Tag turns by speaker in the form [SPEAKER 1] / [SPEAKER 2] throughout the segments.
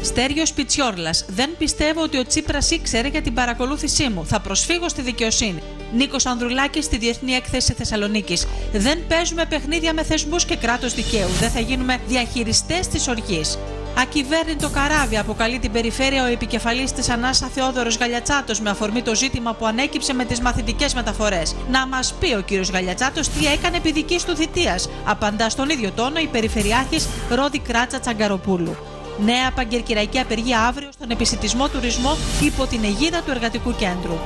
[SPEAKER 1] Στέργιος Πιτσιόρλας. Δεν πιστεύω ότι ο Τσίπρας ήξερε για την παρακολούθησή μου. Θα προσφύγω στη δικαιοσύνη. Νίκος Ανδρουλάκης στη Διεθνή Έκθεση Θεσσαλονίκης. Δεν παίζουμε παιχνίδια με θεσμούς και κράτος δικαίου. Δεν θα γίνουμε διαχειριστές της οργής. Ακυβέρνητο καράβι, αποκαλεί την περιφέρεια ο επικεφαλής της Ανάσα Θεόδωρος Γαλιατσάτος με αφορμή το ζήτημα που ανέκυψε με τις μαθητικές μεταφορές. Να μας πει ο κύριος Γαλιατσάτος τι έκανε επί δικής του θητείας, απαντά στον ίδιο τόνο η Περιφερειάρχης Ρόδη Κράτσα Τσαγκαροπούλου. Νέα πανκερκυραϊκή απεργία αύριο στον επισιτισμό τουρισμό υπό την αιγίδα του Εργατικού Κέντρου.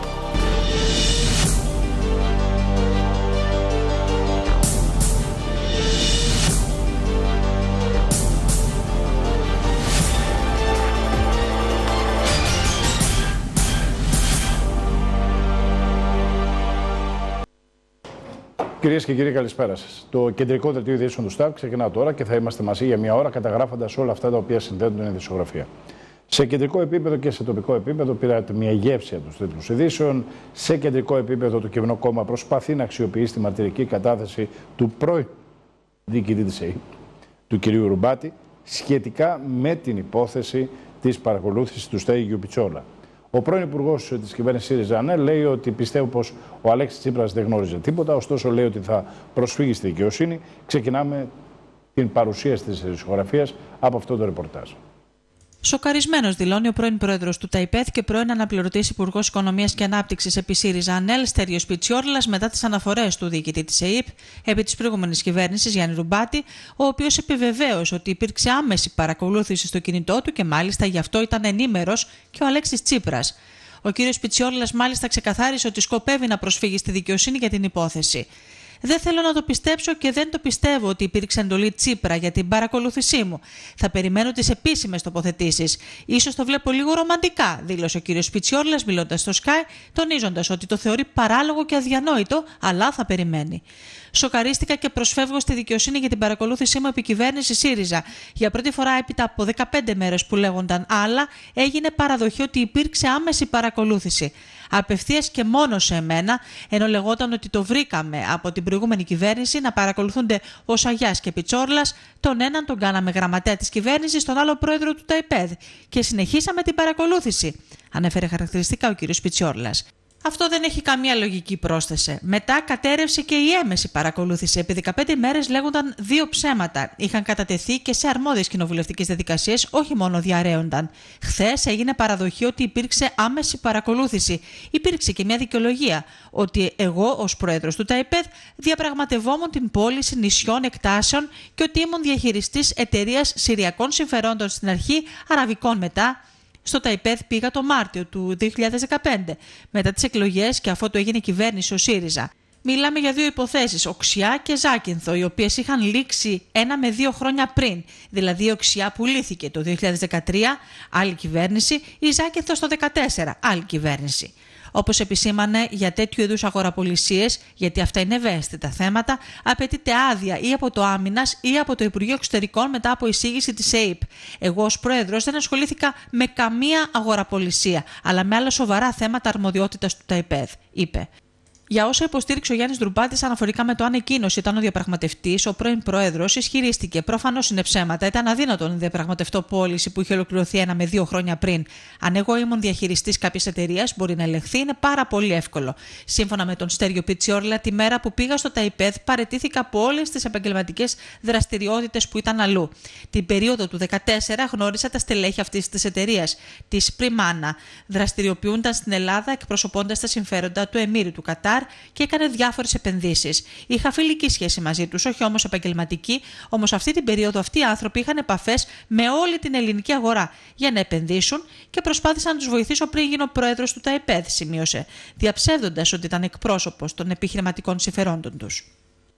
[SPEAKER 2] Κυρίες και κύριοι, καλησπέρα σας. Το κεντρικό δελτίο ειδήσεων του ΣΤΑΒ ξεκινά τώρα και θα είμαστε μαζί για μια ώρα καταγράφοντας όλα αυτά τα οποία συνδέουν την ειδησιογραφία. Σε κεντρικό επίπεδο και σε τοπικό επίπεδο πήρατε μια γεύση από τους τίτλους ειδήσεων. Σε κεντρικό επίπεδο το Κυβερνό Κόμμα προσπαθεί να αξιοποιήσει τη μαρτυρική κατάθεση του πρώην διοικητή της ΕΕΠ, του κυρίου Ρουμπάτη, σχετικά με την υπόθεση της παρακολούθησης του Στέργιου Πιτσιόρλα. Ο πρώην Υπουργός της κυβέρνησης ΣΥΡΙΖΑ λέει ότι πιστεύω πως ο Αλέξης Τσίπρας δεν γνώριζε τίποτα, ωστόσο λέει ότι θα προσφύγει στη δικαιοσύνη. Ξεκινάμε την παρουσίαση της ειδησιογραφίας από αυτό το ρεπορτάζ.
[SPEAKER 1] Σοκαρισμένος δηλώνει ο πρώην πρόεδρος του ΤΑΙΠΕΔ και πρώην αναπληρωτής υπουργός Οικονομίας και Ανάπτυξης επί ΣΥΡΙΖΑ ΑΝΕΛ, Στέργιος Πιτσιόρλας, μετά τις αναφορές του διοικητή της ΕΕΠ επί της προηγούμενης κυβέρνησης Γιάννη Ρουμπάτη, ο οποίος επιβεβαίωσε ότι υπήρξε άμεση παρακολούθηση στο κινητό του και μάλιστα γι' αυτό ήταν ενήμερος και ο Αλέξης Τσίπρας. Ο κύριος Πιτσιόρλας μάλιστα ξεκαθάρισε ότι σκοπεύει να προσφύγει στη δικαιοσύνη για την υπόθεση. Δεν θέλω να το πιστέψω και δεν το πιστεύω ότι υπήρξε εντολή Τσίπρα για την παρακολούθησή μου. Θα περιμένω τις επίσημες τοποθετήσεις. Ίσως το βλέπω λίγο ρομαντικά, δήλωσε ο κύριος Πιτσιόρλας μιλώντας στο Sky, τονίζοντας ότι το θεωρεί παράλογο και αδιανόητο, αλλά θα περιμένει. Σοκαρίστηκα και προσφεύγω στη δικαιοσύνη για την παρακολούθησή μου επί κυβέρνηση ΣΥΡΙΖΑ. Για πρώτη φορά, έπειτα από 15 μέρες που λέγονταν άλλα, έγινε παραδοχή ότι υπήρξε άμεση παρακολούθηση. Απευθείας και μόνο σε εμένα, ενώ λεγόταν ότι το βρήκαμε από την προηγούμενη κυβέρνηση να παρακολουθούνται ο Σαγιάς και Πιτσόρλας, τον έναν τον κάναμε γραμματέα της κυβέρνησης, τον άλλο πρόεδρο του ΤΑΙΠΕΔ. Και συνεχίσαμε την παρακολούθηση, ανέφερε χαρακτηριστικά ο κ. Πιτσιόρλας. Αυτό δεν έχει καμία λογική, πρόσθεσε. Μετά κατέρευσε και η έμεση παρακολούθηση. Επί 15 μέρες λέγονταν δύο ψέματα. Είχαν κατατεθεί και σε αρμόδιες κοινοβουλευτικές διαδικασίες, όχι μόνο διαρρέονταν. Χθες έγινε παραδοχή ότι υπήρξε άμεση παρακολούθηση. Υπήρξε και μια δικαιολογία ότι εγώ, ως πρόεδρος του ΤΑΙΠΕΔ, διαπραγματευόμουν την πώληση νησιών εκτάσεων και ότι ήμουν διαχειριστής εταιρείας Συριακών Συμφερόντων στην αρχή, Αραβικών μετά. Στο ΤΑΙΠΕΔ πήγα το Μάρτιο του 2015, μετά τις εκλογές και αφότου έγινε κυβέρνηση ο ΣΥΡΙΖΑ. Μιλάμε για δύο υποθέσεις, Οξιά και Ζάκυνθο, οι οποίες είχαν λήξει 1 με 2 χρόνια πριν. Δηλαδή η Οξιά πουλήθηκε το 2013, άλλη κυβέρνηση, η Ζάκυνθο το 2014, άλλη κυβέρνηση. Όπως επισήμανε, για τέτοιου είδους αγοραπολισίες, γιατί αυτά είναι ευαίσθητα θέματα, απαιτείται άδεια ή από το Άμυνας ή από το Υπουργείο Εξωτερικών μετά από εισήγηση της ΕΕΠ. Εγώ ως πρόεδρος δεν ασχολήθηκα με καμία αγοραπολισία, αλλά με άλλα σοβαρά θέματα αρμοδιότητας του ΤΑΙΠΕΔ, είπε. Για όσα υποστήριξε ο Γιάννης Ρουμπάτης αναφορικά με το αν εκείνος ήταν ο διαπραγματευτής, ο πρώην πρόεδρος ισχυρίστηκε. Προφανώς είναι ψέματα. Ήταν αδύνατο να διαπραγματευτώ πώληση που είχε ολοκληρωθεί 1 με 2 χρόνια πριν. Αν εγώ ήμουν διαχειριστής κάποιας εταιρείας, μπορεί να ελεγχθεί, είναι πάρα πολύ εύκολο. Σύμφωνα με τον Στέργιο Πιτσιόρλα, τη μέρα που πήγα στο ΤΑΙΠΕΔ, παραιτήθηκα από όλες τις επαγγελματικές δραστηριότητες που ήταν αλλού. Την περίοδο του 2014 γνώρισα τα στελέχη αυτής της εταιρείας, της Πριμάνα. Δραστηριοποιούνταν στην Ελλάδα εκπροσωπώντας τα συμφέροντα του Εμμύρου του Κατάρ και έκανε διάφορες επενδύσεις. Είχα φιλική σχέση μαζί τους, όχι όμως επαγγελματική, όμως αυτή την περίοδο αυτοί οι άνθρωποι είχαν επαφές με όλη την ελληνική αγορά για να επενδύσουν και προσπάθησα να τους βοηθήσω πριν γίνω πρόεδρος του ΤΑΙΠΕΔ, σημείωσε, διαψεύδοντας ότι ήταν εκπρόσωπος των επιχειρηματικών συμφερόντων τους.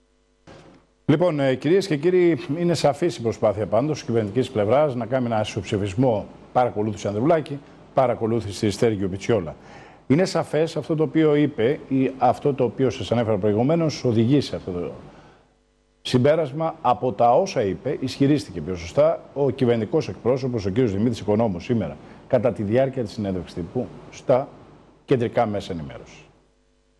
[SPEAKER 2] Λοιπόν, κυρίες και κύριοι, είναι σαφής η προσπάθεια πάντως της κυβερνητικής πλευράς να κάνει ένα ισοψηφισμό παρακολούθηση Ανδρουλάκη, παρακολούθηση Στέργιου Πιτσιόρλα. Είναι σαφές αυτό το οποίο είπε ή αυτό το οποίο σας ανέφερα προηγουμένως οδηγεί σε αυτό το συμπέρασμα. Από τα όσα είπε, ισχυρίστηκε πιο σωστά ο κυβερνητικός εκπρόσωπος, ο κ. Δημήτρης Οικονόμου, σήμερα, κατά τη διάρκεια της συνέντευξης τύπου στα κεντρικά μέσα ενημέρωσης.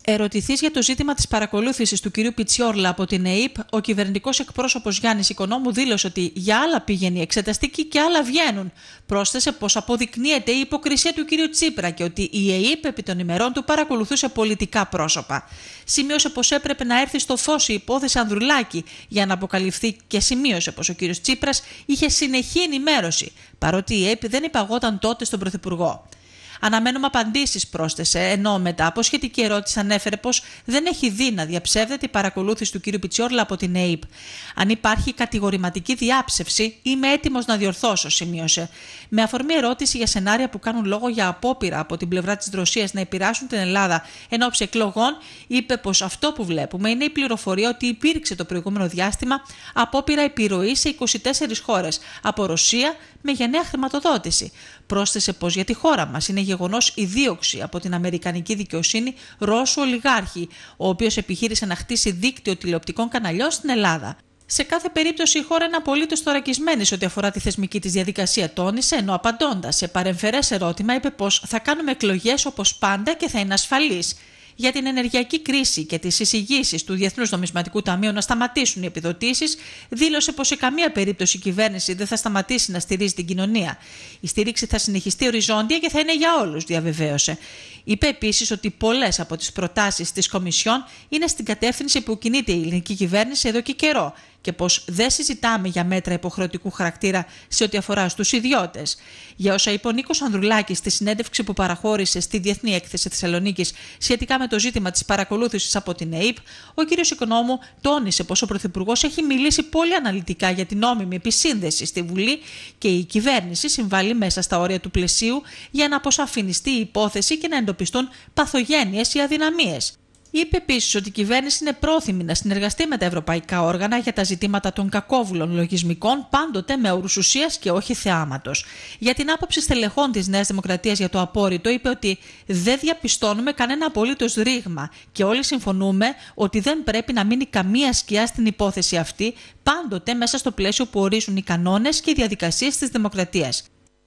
[SPEAKER 1] Ερωτηθείς για το ζήτημα της παρακολούθησης του κυρίου Πιτσιόρλα από την ΕΥΠ, ο κυβερνητικός εκπρόσωπος Γιάννης Οικονόμου δήλωσε ότι για άλλα πήγαινε η εξεταστική και άλλα βγαίνουν. Πρόσθεσε πως αποδεικνύεται η υποκρισία του κυρίου Τσίπρα και ότι η ΕΥΠ επί των ημερών του παρακολουθούσε πολιτικά πρόσωπα. Σημείωσε πως έπρεπε να έρθει στο φως η υπόθεση Ανδρουλάκη για να αποκαλυφθεί και σημείωσε πως ο κύριος Τσίπρας είχε συνεχή ενημέρωση, παρότι η ΕΥΠ δεν υπαγόταν τότε στον Πρωθυπουργό. Αναμένουμε απαντήσεις, πρόσθεσε, ενώ μετά από σχετική ερώτηση ανέφερε πως δεν έχει δει να διαψεύδεται η παρακολούθηση του κ. Πιτσιόρλα από την ΕΥΠ. Αν υπάρχει κατηγορηματική διάψευση, είμαι έτοιμος να διορθώσω, σημείωσε. Με αφορμή ερώτηση για σενάρια που κάνουν λόγο για απόπειρα από την πλευρά της Ρωσίας να επηρεάσουν την Ελλάδα εν ώψη εκλογών, είπε πως αυτό που βλέπουμε είναι η πληροφορία ότι υπήρξε το προηγούμενο διάστημα απόπειρα επιρροή σε 24 χώρες από Ρωσία με γενναία χρηματοδότηση. Πρόσθεσε πως για τη χώρα μας είναι γεγονός η δίωξη από την αμερικανική δικαιοσύνη Ρώσου ολιγάρχη, ο οποίος επιχείρησε να χτίσει δίκτυο τηλεοπτικών καναλιών στην Ελλάδα. Σε κάθε περίπτωση η χώρα είναι απολύτως θωρακισμένη σε ό,τι αφορά τη θεσμική της διαδικασία, τόνισε, ενώ απαντώντας σε παρεμφερές ερώτημα είπε πως θα κάνουμε εκλογές όπως πάντα και θα είναι ασφαλείς. Για την ενεργειακή κρίση και τις εισηγήσεις του Διεθνούς Νομισματικού Ταμείου να σταματήσουν οι επιδοτήσεις, δήλωσε πως σε καμία περίπτωση η κυβέρνηση δεν θα σταματήσει να στηρίζει την κοινωνία. Η στήριξη θα συνεχιστεί οριζόντια και θα είναι για όλους, διαβεβαίωσε. Είπε επίσης ότι πολλές από τις προτάσεις της Κομισιόν είναι στην κατεύθυνση που κινείται η ελληνική κυβέρνηση εδώ και καιρό και πως δεν συζητάμε για μέτρα υποχρεωτικού χαρακτήρα σε ό,τι αφορά στους ιδιώτες. Για όσα είπε ο Νίκος Ανδρουλάκης στη συνέντευξη που παραχώρησε στη Διεθνή Έκθεση Θεσσαλονίκης σχετικά με το ζήτημα της παρακολούθησης από την ΕΥΠ, ο κ. Οικονόμου τόνισε πως ο Πρωθυπουργός έχει μιλήσει πολύ αναλυτικά για την νόμιμη επισύνδεση στη Βουλή και η κυβέρνηση συμβάλλει μέσα στα όρια του πλαισίου για να αποσαφινιστεί η υπόθεση και να εντοπιστούν παθογένειες ή αδυναμίες. Είπε επίσης ότι η κυβέρνηση είναι πρόθυμη να συνεργαστεί με τα ευρωπαϊκά όργανα για τα ζητήματα των κακόβουλων λογισμικών, πάντοτε με όρους ουσίας και όχι θεάματος. Για την άποψη στελεχών της Νέας Δημοκρατίας για το απόρριτο, είπε ότι δεν διαπιστώνουμε κανένα απολύτως ρήγμα και όλοι συμφωνούμε ότι δεν πρέπει να μείνει καμία σκιά στην υπόθεση αυτή, πάντοτε μέσα στο πλαίσιο που ορίζουν οι κανόνες και οι διαδικασίες της δημοκρατίας.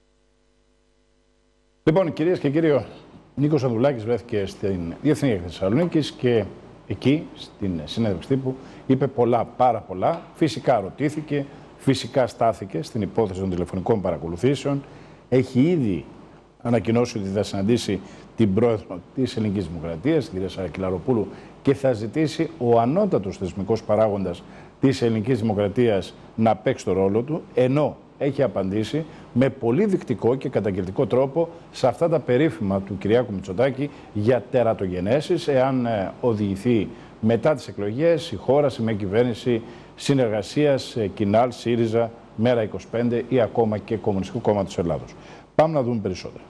[SPEAKER 2] Λοιπόν, κυρίες και κύριοι, ο Νίκος Ανδρουλάκης βρέθηκε στην Διεθνή Έκθεση Θεσσαλονίκης και εκεί, στην συνέντευξη τύπου, είπε πολλά, πάρα πολλά. Φυσικά ρωτήθηκε, φυσικά στάθηκε στην υπόθεση των τηλεφωνικών παρακολουθήσεων. Έχει ήδη ανακοινώσει ότι θα συναντήσει την πρόεδρο της Ελληνικής Δημοκρατίας, την κυρία Σαρακυλαροπούλου, και θα ζητήσει ο ανώτατος θεσμικός παράγοντας της Ελληνικής Δημοκρατίας να παίξει το ρόλο του, ενώ έχει απαντήσει με πολύ δεικτικό και καταγγελτικό τρόπο σε αυτά τα περίφημα του Κυριάκου Μητσοτάκη για τερατογενέσεις, εάν οδηγηθεί μετά τις εκλογές η χώρα σε μια κυβέρνηση συνεργασίας Κινάλ, ΣΥΡΙΖΑ, Μέρα 25 ή ακόμα και Κομμουνιστικού Κόμματος Ελλάδος. Πάμε να δούμε περισσότερα.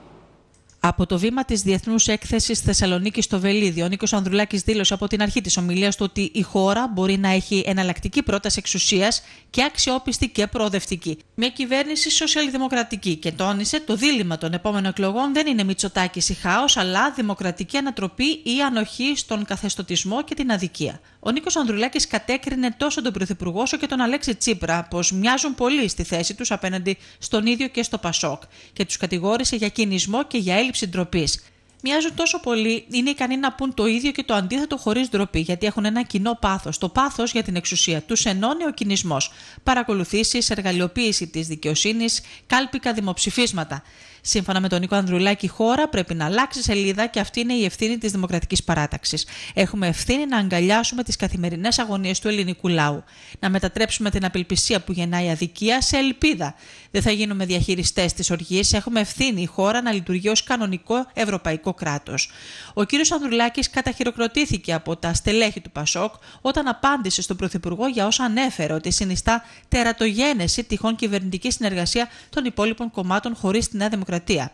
[SPEAKER 1] Από το βήμα της Διεθνούς Έκθεσης Θεσσαλονίκης στο Βελίδι, ο Νίκος Ανδρουλάκης δήλωσε από την αρχή της ομιλίας του ότι η χώρα μπορεί να έχει εναλλακτική πρόταση εξουσίας και αξιόπιστη και προοδευτική. Μια κυβέρνηση σοσιαλδημοκρατική, και τόνισε το δίλημμα των επόμενων εκλογών δεν είναι Μητσοτάκης ή χάος, αλλά δημοκρατική ανατροπή ή ανοχή στον καθεστωτισμό και την αδικία. Ο Νίκος Ανδρουλάκης κατέκρινε τόσο τον Πρωθυπουργό όσο και τον Αλέξη Τσίπρα πως μοιάζουν πολύ στη θέση τους απέναντι στον ίδιο και στο Πασόκ και τους κατηγόρησε για κινησμό και για έλλειψη ντροπής. Μοιάζουν τόσο πολύ, είναι ικανοί να πούν το ίδιο και το αντίθετο χωρίς ντροπή, γιατί έχουν ένα κοινό πάθος. Το πάθος για την εξουσία. Τους ενώνει ο κινησμός. Παρακολουθήσεις, εργαλειοποίηση της δικαιοσύνης, κάλπικα δημοψηφίσματα. Σύμφωνα με τον Νίκο Ανδρουλάκη, η χώρα πρέπει να αλλάξει σελίδα και αυτή είναι η ευθύνη της Δημοκρατικής Παράταξης. Έχουμε ευθύνη να αγκαλιάσουμε τις καθημερινές αγωνίες του ελληνικού λαού. Να μετατρέψουμε την απελπισία που γεννάει αδικία σε ελπίδα. Δεν θα γίνουμε διαχειριστές της οργής. Έχουμε ευθύνη η χώρα να λειτουργεί ως κανονικό ευρωπαϊκό κράτος. Ο κύριος Ανδρουλάκης καταχειροκροτήθηκε από τα στελέχη του Πασόκ όταν απάντησε στον Πρωθυπουργό για όσα ανέφερε ότι συνιστά τερατογένεση τυχόν κυβερνητική συνεργασία των υπόλοιπων κομμάτων χωρίς τη Νέα Δημοκρατία.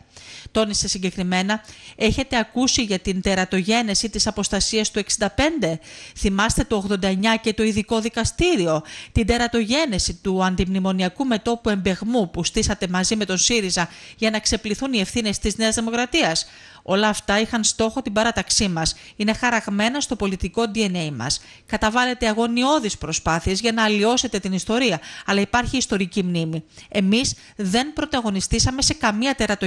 [SPEAKER 1] Τόνισε συγκεκριμένα, έχετε ακούσει για την τερατογένεση της αποστασίας του 65, θυμάστε το 89 και το ειδικό δικαστήριο, την τερατογένεση του αντιμνημονιακού μετώπου εμπεγμού που στήσατε μαζί με τον ΣΥΡΙΖΑ για να ξεπληθούν οι ευθύνες της Νέας Δημοκρατίας. Όλα αυτά είχαν στόχο την παράταξή μας. Είναι χαραγμένα στο πολιτικό DNA μας. Καταβάλλετε αγωνιώδεις προσπάθειες για να αλλοιώσετε την ιστορία, αλλά υπάρχει ιστορική μνήμη. Εμείς δεν πρωταγωνιστήσαμε σε καμία τερατογένεση.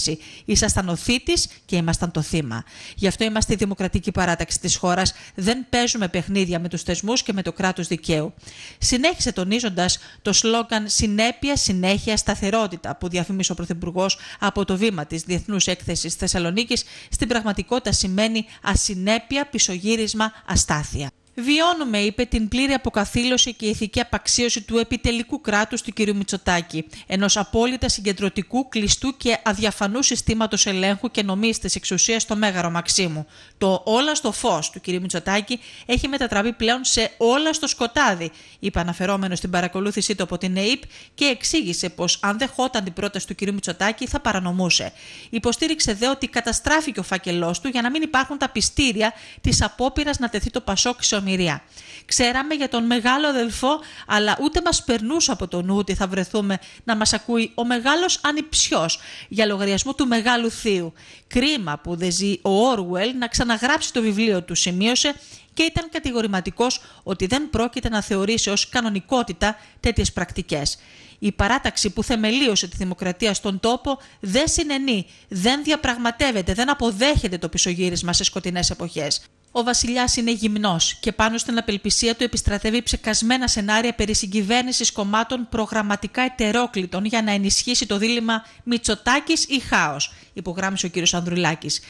[SPEAKER 1] κυβέρνηση. Ήσασταν ο θύτης και ήμασταν το θύμα. Γι' αυτό είμαστε η Δημοκρατική Παράταξη της χώρας. Δεν παίζουμε παιχνίδια με τους θεσμούς και με το κράτος δικαίου. Συνέχισε τονίζοντας το σλόγγαν «Συνέπεια, συνέχεια, σταθερότητα» που διαφήμισε ο Πρωθυπουργός από το βήμα της Διεθνούς Έκθεσης Θεσσαλονίκης. Στην πραγματικότητα σημαίνει ασυνέπεια, πισωγύρισμα, αστάθεια. Βιώνουμε, είπε, την πλήρη αποκαθήλωση και ηθική απαξίωση του επιτελικού κράτους του κ. Μητσοτάκη, ενός απόλυτα συγκεντρωτικού, κλειστού και αδιαφανού συστήματος ελέγχου και νομής της εξουσίας στο Μέγαρο Μαξίμου. Το όλα στο φως του κ. Μητσοτάκη έχει μετατραπεί πλέον σε όλα στο σκοτάδι, είπε αναφερόμενο στην παρακολούθησή του από την ΕΥΠ και εξήγησε πως αν δεχόταν την πρόταση του κ. Μητσοτάκη θα παρανομούσε. Υποστήριξε δε ότι καταστράφηκε ο φάκελός του για να μην υπάρχουν τα πιστήρια της απόπειρας να τεθεί το Πασόκ σε ομοιρία. Ξέραμε για τον μεγάλο αδελφό, αλλά ούτε μας περνούσε από το νου ότι θα βρεθούμε να μας ακούει ο μεγάλος ανιψιός για λογαριασμό του μεγάλου θείου. Κρίμα που δεν ζει ο Όρουελ να ξαναγράψει το βιβλίο του, σημείωσε, και ήταν κατηγορηματικός ότι δεν πρόκειται να θεωρήσει ως κανονικότητα τέτοιες πρακτικές. Η παράταξη που θεμελίωσε τη δημοκρατία στον τόπο δεν συνενεί, δεν διαπραγματεύεται, δεν αποδέχεται το πισωγύρισμα σε σκοτεινές εποχές. Ο βασιλιάς είναι γυμνός και πάνω στην απελπισία του επιστρατεύει ψεκασμένα σενάρια περί συγκυβέρνησης κομμάτων προγραμματικά ετερόκλητων για να ενισχύσει το δίλημμα Μητσοτάκης ή χάος, υπογράμμισε ο κ. Ανδρουλάκης.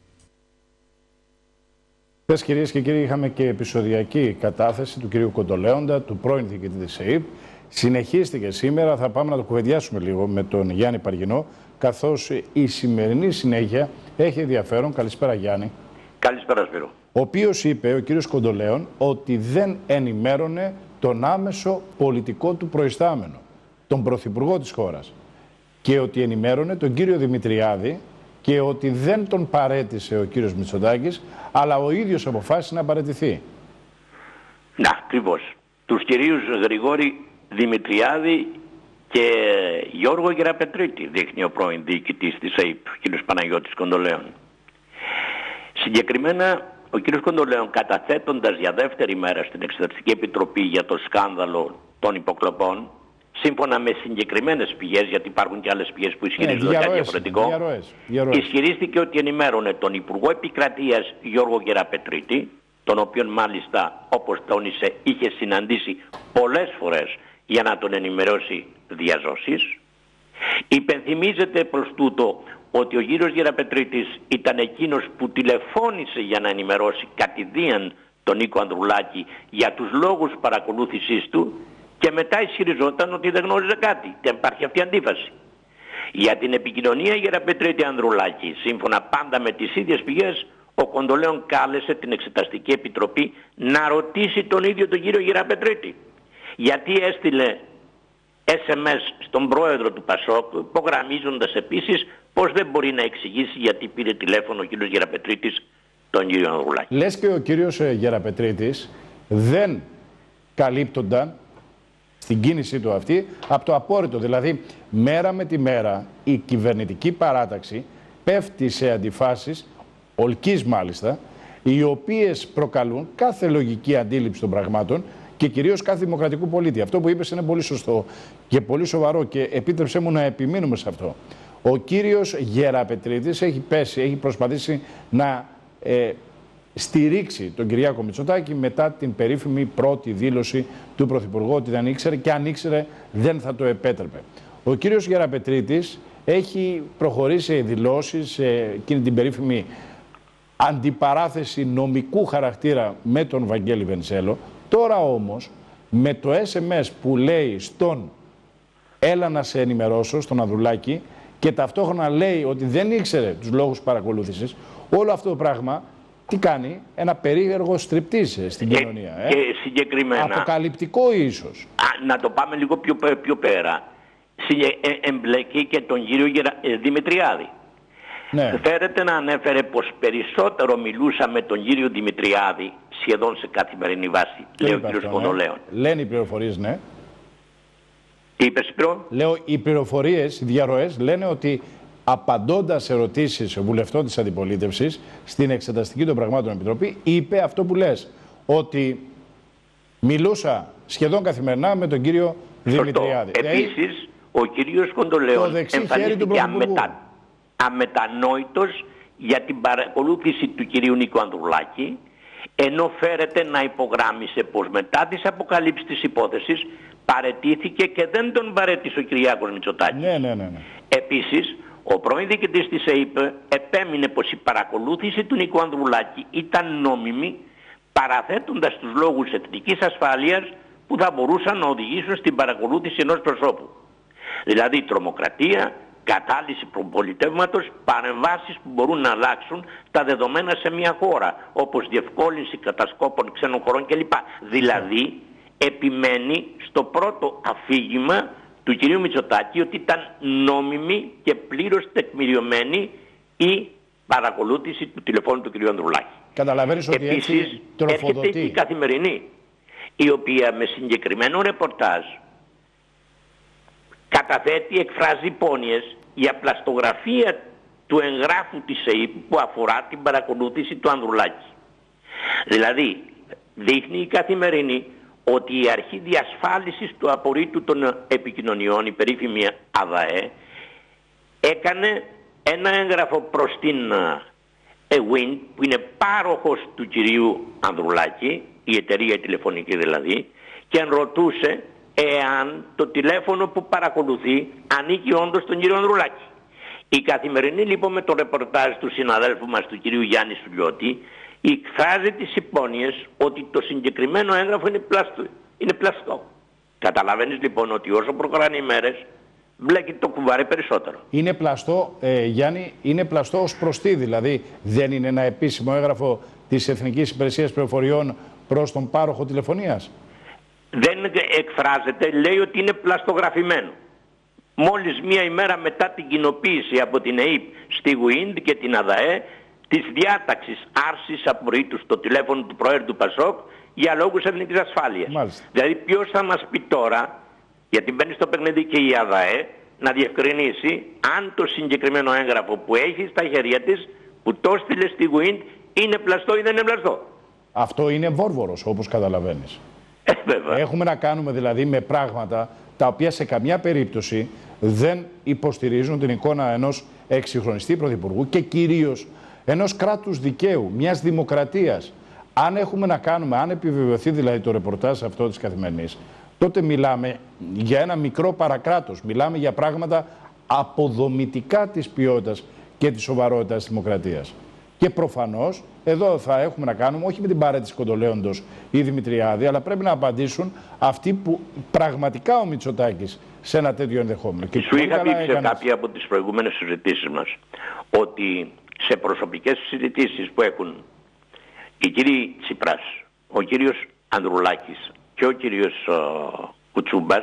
[SPEAKER 2] Χθες, κυρίες και κύριοι, είχαμε και επεισοδιακή κατάθεση του κ. Κοντολέοντα, του πρώην διοικητή της ΕΥΠ. Συνεχίστηκε σήμερα, θα πάμε να το κουβεντιάσουμε λίγο με τον Γιάννη Παργινό, καθώς η σημερινή συνέχεια έχει ενδιαφέρον. Καλησπέρα, Γιάννη.
[SPEAKER 3] Καλησπέρα, Σπύρο.
[SPEAKER 2] Ο οποίος είπε, ο κύριος Κοντολέον, ότι δεν ενημέρωνε τον άμεσο πολιτικό του προϊστάμενο, τον πρωθυπουργό της χώρας, και ότι ενημέρωνε τον κύριο Δημητριάδη και ότι δεν τον παρέτησε ο κύριος Μητσοτάκης, αλλά ο ίδιος αποφάσισε να παραιτηθεί.
[SPEAKER 3] Να, ακριβώς. Τους κυρίους Γρηγόρη Δημητριάδη και Γιώργο Γεραπετρίτη δείχνει ο πρώην διοικητής της ΑΕΠ, κ. Παναγιώτης Κοντολέον. Συγκεκριμένα, ο κ. Κοντολέον, καταθέτοντας για δεύτερη μέρα στην Εξεταστική Επιτροπή για το σκάνδαλο των υποκλοπών, σύμφωνα με συγκεκριμένες πηγές, γιατί υπάρχουν και άλλες πηγές που ισχυρίζονται κάτι διαφορετικό, ισχυρίστηκε ότι ενημέρωνε τον Υπουργό Επικρατείας Γιώργο Γεραπετρίτη, τον οποίον μάλιστα, όπως τόνισε, είχε συναντήσει πολλές φορές για να τον ενημερώσει διαζώσεις. Υπενθυμίζεται προς τούτο ότι ο κύριος Γεραπετρίτης ήταν εκείνος που τηλεφώνησε για να ενημερώσει κατηδίαν τον Νίκο Ανδρουλάκη για τους λόγους παρακολούθησής του και μετά ισχυριζόταν ότι δεν γνώριζε κάτι. Δεν υπάρχει αυτή η αντίφαση. Για την επικοινωνία Γεραπετρίτη-Ανδρουλάκη, σύμφωνα πάντα με τις ίδιες πηγές, ο Κοντολέον κάλεσε την Εξεταστική Επιτροπή να ρωτήσει τον ίδιο τον κύριο Γεραπετρίτη. Γιατί έστειλε SMS στον πρόεδρο του Πασόκ, υπογραμμίζοντας επίσης πως δεν μπορεί να εξηγήσει γιατί πήρε τηλέφωνο ο κύριος Γεραπετρίτης τον κύριο Ανδρουλάκη.
[SPEAKER 2] Λες και ο κύριος Γεραπετρίτης δεν καλύπτονταν στην κίνησή του αυτή από το απόρριτο. Δηλαδή, μέρα με τη μέρα η κυβερνητική παράταξη πέφτει σε αντιφάσεις, ολκής μάλιστα, οι οποίες προκαλούν κάθε λογική αντίληψη των πραγμάτων και κυρίως κάθε δημοκρατικού πολίτη. Αυτό που είπες είναι πολύ σωστό και πολύ σοβαρό και επίτρεψέ μου να επιμείνουμε σε αυτό. Ο κύριος Γεραπετρίτης έχει προσπαθήσει να στηρίξει τον Κυριάκο Μητσοτάκη μετά την περίφημη πρώτη δήλωση του Πρωθυπουργού ότι δεν ήξερε και αν ήξερε δεν θα το επέτρεπε. Ο κύριος Γεραπετρίτης έχει προχωρήσει σε δηλώσεις σε εκείνη την περίφημη αντιπαράθεση νομικού χαρακτήρα με τον Βαγγέλη Βενιζέλο. Τώρα όμως με το SMS που λέει στον έλα να σε ενημερώσω, στον Ανδρουλάκη, και ταυτόχρονα λέει ότι δεν ήξερε τους λόγους παρακολούθησης, όλο αυτό το πράγμα τι κάνει? Ένα περίεργο στριπτίζ στην κοινωνία.
[SPEAKER 3] Και συγκεκριμένα,
[SPEAKER 2] αποκαλυπτικό ίσως.
[SPEAKER 3] Να το πάμε λίγο πιο πέρα. Εμπλεκεί και τον κύριο Δημητριάδη.
[SPEAKER 2] Ναι.
[SPEAKER 3] Φέρεται να ανέφερε πως περισσότερο μιλούσα με τον κύριο Δημητριάδη σχεδόν σε καθημερινή βάση, λέει ο κύριος Κοντολέον.
[SPEAKER 2] Λένε οι πληροφορίες, ναι.
[SPEAKER 3] Τι είπες, Σπύρο?
[SPEAKER 2] Λέω, οι πληροφορίες, οι διαρροές λένε ότι απαντώντας σε ερωτήσεις βουλευτών της αντιπολίτευσης στην Εξεταστική των Πραγμάτων Επιτροπή, είπε αυτό που λες, ότι μιλούσα σχεδόν καθημερινά με τον κύριο Δημητριάδη.
[SPEAKER 3] Επίσης, ο κύριος Κοντολέον εμφανίστηκε αμετανόητος για την παρακολούθηση του κυρίου Νίκου Ανδρουλάκη, ενώ φέρεται να υπογράμμισε πως μετά τις αποκαλύψεις της υπόθεσης παραιτήθηκε και δεν τον παρέτησε ο Κυριάκος Μητσοτάκης.
[SPEAKER 2] Ναι.
[SPEAKER 3] Επίσης, ο πρώην διοικητής της ΕΥΠ επέμεινε πως η παρακολούθηση του Νίκου Ανδρουλάκη ήταν νόμιμη, παραθέτοντας τους λόγους εθνικής ασφάλειας που θα μπορούσαν να οδηγήσουν στην παρακολούθηση ενός προσώπου. Δηλαδή τρομοκρατία, κατάλυση προπολιτεύματος, παρεμβάσεις που μπορούν να αλλάξουν τα δεδομένα σε μια χώρα, όπως διευκόλυνση κατασκόπων ξένων χωρών κλπ. Δηλαδή επιμένει στο πρώτο αφήγημα του κυρίου Μητσοτάκη ότι ήταν νόμιμη και πλήρως τεκμηριωμένη η παρακολούθηση του τηλεφώνου του κυρίου Ανδρουλάκη.
[SPEAKER 2] Καταλαβαίνεις ότι
[SPEAKER 3] επίσης,
[SPEAKER 2] έτσι τροφοδοτεί.
[SPEAKER 3] έρχεται η Καθημερινή, η οποία με συγκεκριμένο ρεπορτάζ καταθέτει, εκφράζει υπόνοιες για πλαστογραφία του εγγράφου της ΕΥΠ που αφορά την παρακολούθηση του Ανδρουλάκη. Δηλαδή, δείχνει η Καθημερινή ότι η αρχή διασφάλισης του απορρίτου των επικοινωνιών, η περίφημη ΑΔΑΕ, έκανε ένα έγγραφο προς την ΕΟΙΝ, που είναι πάροχος του κυρίου Ανδρουλάκη, η εταιρεία τηλεφωνική δηλαδή, και ρωτούσε εάν το τηλέφωνο που παρακολουθεί ανήκει όντως στον κύριο Ανδρουλάκη. Η Καθημερινή λοιπόν με το ρεπορτάζ του συναδέλφου μας του κυρίου Γιάννη Σουλιώτη εκφράζει τις υπόνοιες ότι το συγκεκριμένο έγγραφο είναι πλαστό. Καταλαβαίνεις λοιπόν ότι όσο προχωράνε οι μέρες μπλέκει το κουβάρι περισσότερο.
[SPEAKER 2] Είναι πλαστό, Γιάννη, είναι πλαστό ως προς τι, δηλαδή δεν είναι ένα επίσημο έγγραφο της Εθνικής Υπηρεσίας Πληροφοριών προς τον πάροχο τηλεφωνίας?
[SPEAKER 3] Δεν εκφράζεται, λέει ότι είναι πλαστογραφημένο. Μόλις μία ημέρα μετά την κοινοποίηση από την ΕΥΠ στη ΓΟΙΝΤ και την ΑΔΑΕ της διάταξης άρσης απορρίτου στο τηλέφωνο του Προέδρου του ΠΑΣΟΚ για λόγους εθνικής ασφάλειας.
[SPEAKER 2] Μάλιστα.
[SPEAKER 3] Δηλαδή ποιος θα μας πει τώρα, γιατί μπαίνει στο παιχνίδι και η ΑΔΑΕ, να διευκρινίσει αν το συγκεκριμένο έγγραφο που έχει στα χέρια της, που το έστειλε στη ΓΟΙΝΤ, είναι πλαστό ή δεν είναι πλαστό.
[SPEAKER 2] Αυτό είναι βόρβορος, όπως καταλαβαίνεις. Έχουμε να κάνουμε δηλαδή με πράγματα τα οποία σε καμιά περίπτωση δεν υποστηρίζουν την εικόνα ενός εξυγχρονιστή πρωθυπουργού και κυρίως ενός κράτους δικαίου, μιας δημοκρατίας. Αν έχουμε να κάνουμε, αν επιβεβαιωθεί δηλαδή το ρεπορτάζ αυτό της Καθημερινής, τότε μιλάμε για ένα μικρό παρακράτος. Μιλάμε για πράγματα αποδομητικά της ποιότητας και της σοβαρότητας της δημοκρατίας. Και προφανώς εδώ θα έχουμε να κάνουμε όχι με την παρέτηση Κοντολέοντος ή Δημητριάδη, αλλά πρέπει να απαντήσουν αυτοί που πραγματικά ο Μητσοτάκης σε ένα τέτοιο ενδεχόμενο.
[SPEAKER 3] Και σου είχα πει σε κάποια από τις προηγούμενες συζητήσεις μας ότι σε προσωπικές συζητήσεις που έχουν οι κύριοι Τσίπρας, ο κύριος Ανδρουλάκης και ο κύριος Κουτσούμπας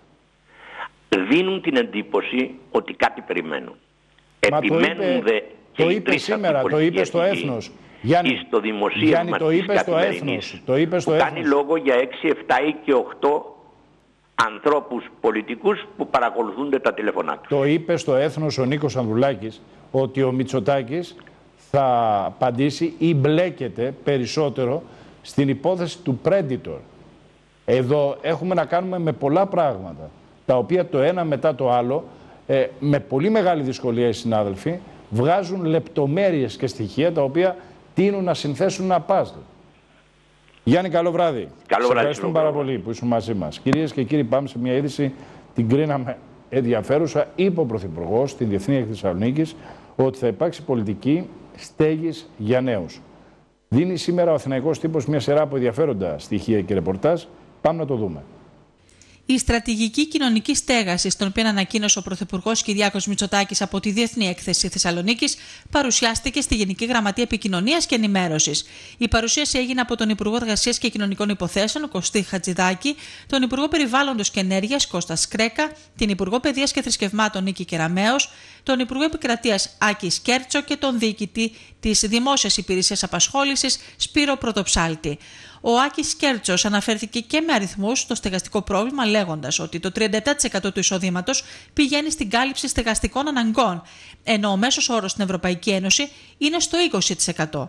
[SPEAKER 3] δίνουν την εντύπωση ότι κάτι περιμένουν. Επιμένουν δε και
[SPEAKER 2] το είπε σήμερα, το είπε στο Έθνος. Γιάννη,
[SPEAKER 3] στο δημοσίευμα
[SPEAKER 2] το είπε στο Έθνος. Το είπε στο Έθνος.
[SPEAKER 3] Κάνει λόγο για 6, 7 ή και 8 ανθρώπους πολιτικούς που παρακολουθούνται τα τηλέφωνά τους.
[SPEAKER 2] Το είπε στο Έθνος ο Νίκος Ανδρουλάκης ότι ο Μητσοτάκης θα απαντήσει ή μπλέκεται περισσότερο στην υπόθεση του Predator. Εδώ έχουμε να κάνουμε με πολλά πράγματα, τα οποία το ένα μετά το άλλο, με πολύ μεγάλη δυσκολία οι συνάδελφοι, βγάζουν λεπτομέρειες και στοιχεία τα οποία τείνουν να συνθέσουν ένα παζλ. Γιάννη, καλό βράδυ.
[SPEAKER 3] Καλό βράδυ.
[SPEAKER 2] Ευχαριστούμε πάρα πολύ που ήσουν μαζί μας. Κυρίες και κύριοι, πάμε σε μια είδηση, την κρίναμε ενδιαφέρουσα. Είπε ο Πρωθυπουργός στην Διεθνή Έκθεση Θεσσαλονίκης ότι θα υπάρξει πολιτική στέγης για νέους. Δίνει σήμερα ο Αθηναϊκός Τύπος μια σειρά από ενδιαφέροντα στοιχεία και ρεπορτάζ. Πάμε να το δούμε.
[SPEAKER 1] Η στρατηγική κοινωνική στέγαση, την οποία ανακοίνωσε ο Πρωθυπουργός Κυριάκος Μητσοτάκης από τη Διεθνή Έκθεση Θεσσαλονίκης, παρουσιάστηκε στη Γενική Γραμματεία Επικοινωνίας και Ενημέρωσης. Η παρουσίαση έγινε από τον Υπουργό Εργασίας και Κοινωνικών Υποθέσεων Κωστή Χατζηδάκη, τον Υπουργό Περιβάλλοντος και Ενέργειας Κώστα Σκρέκα, την Υπουργό Παιδείας και Θρησκευμάτων Νίκη Κεραμέως, τον Υπουργό Επικρατείας Άκη Σκέρτσο και τον Διοικητή της Δημόσιας Υπηρεσίας Απασχόλησης Σπύρο Πρωτοψάλτη. Ο Άκης Σκέρτσος αναφέρθηκε και με αριθμούς στο στεγαστικό πρόβλημα, λέγοντας ότι το 37% του εισοδήματος πηγαίνει στην κάλυψη στεγαστικών αναγκών, ενώ ο μέσος όρος στην Ευρωπαϊκή Ένωση είναι στο 20%.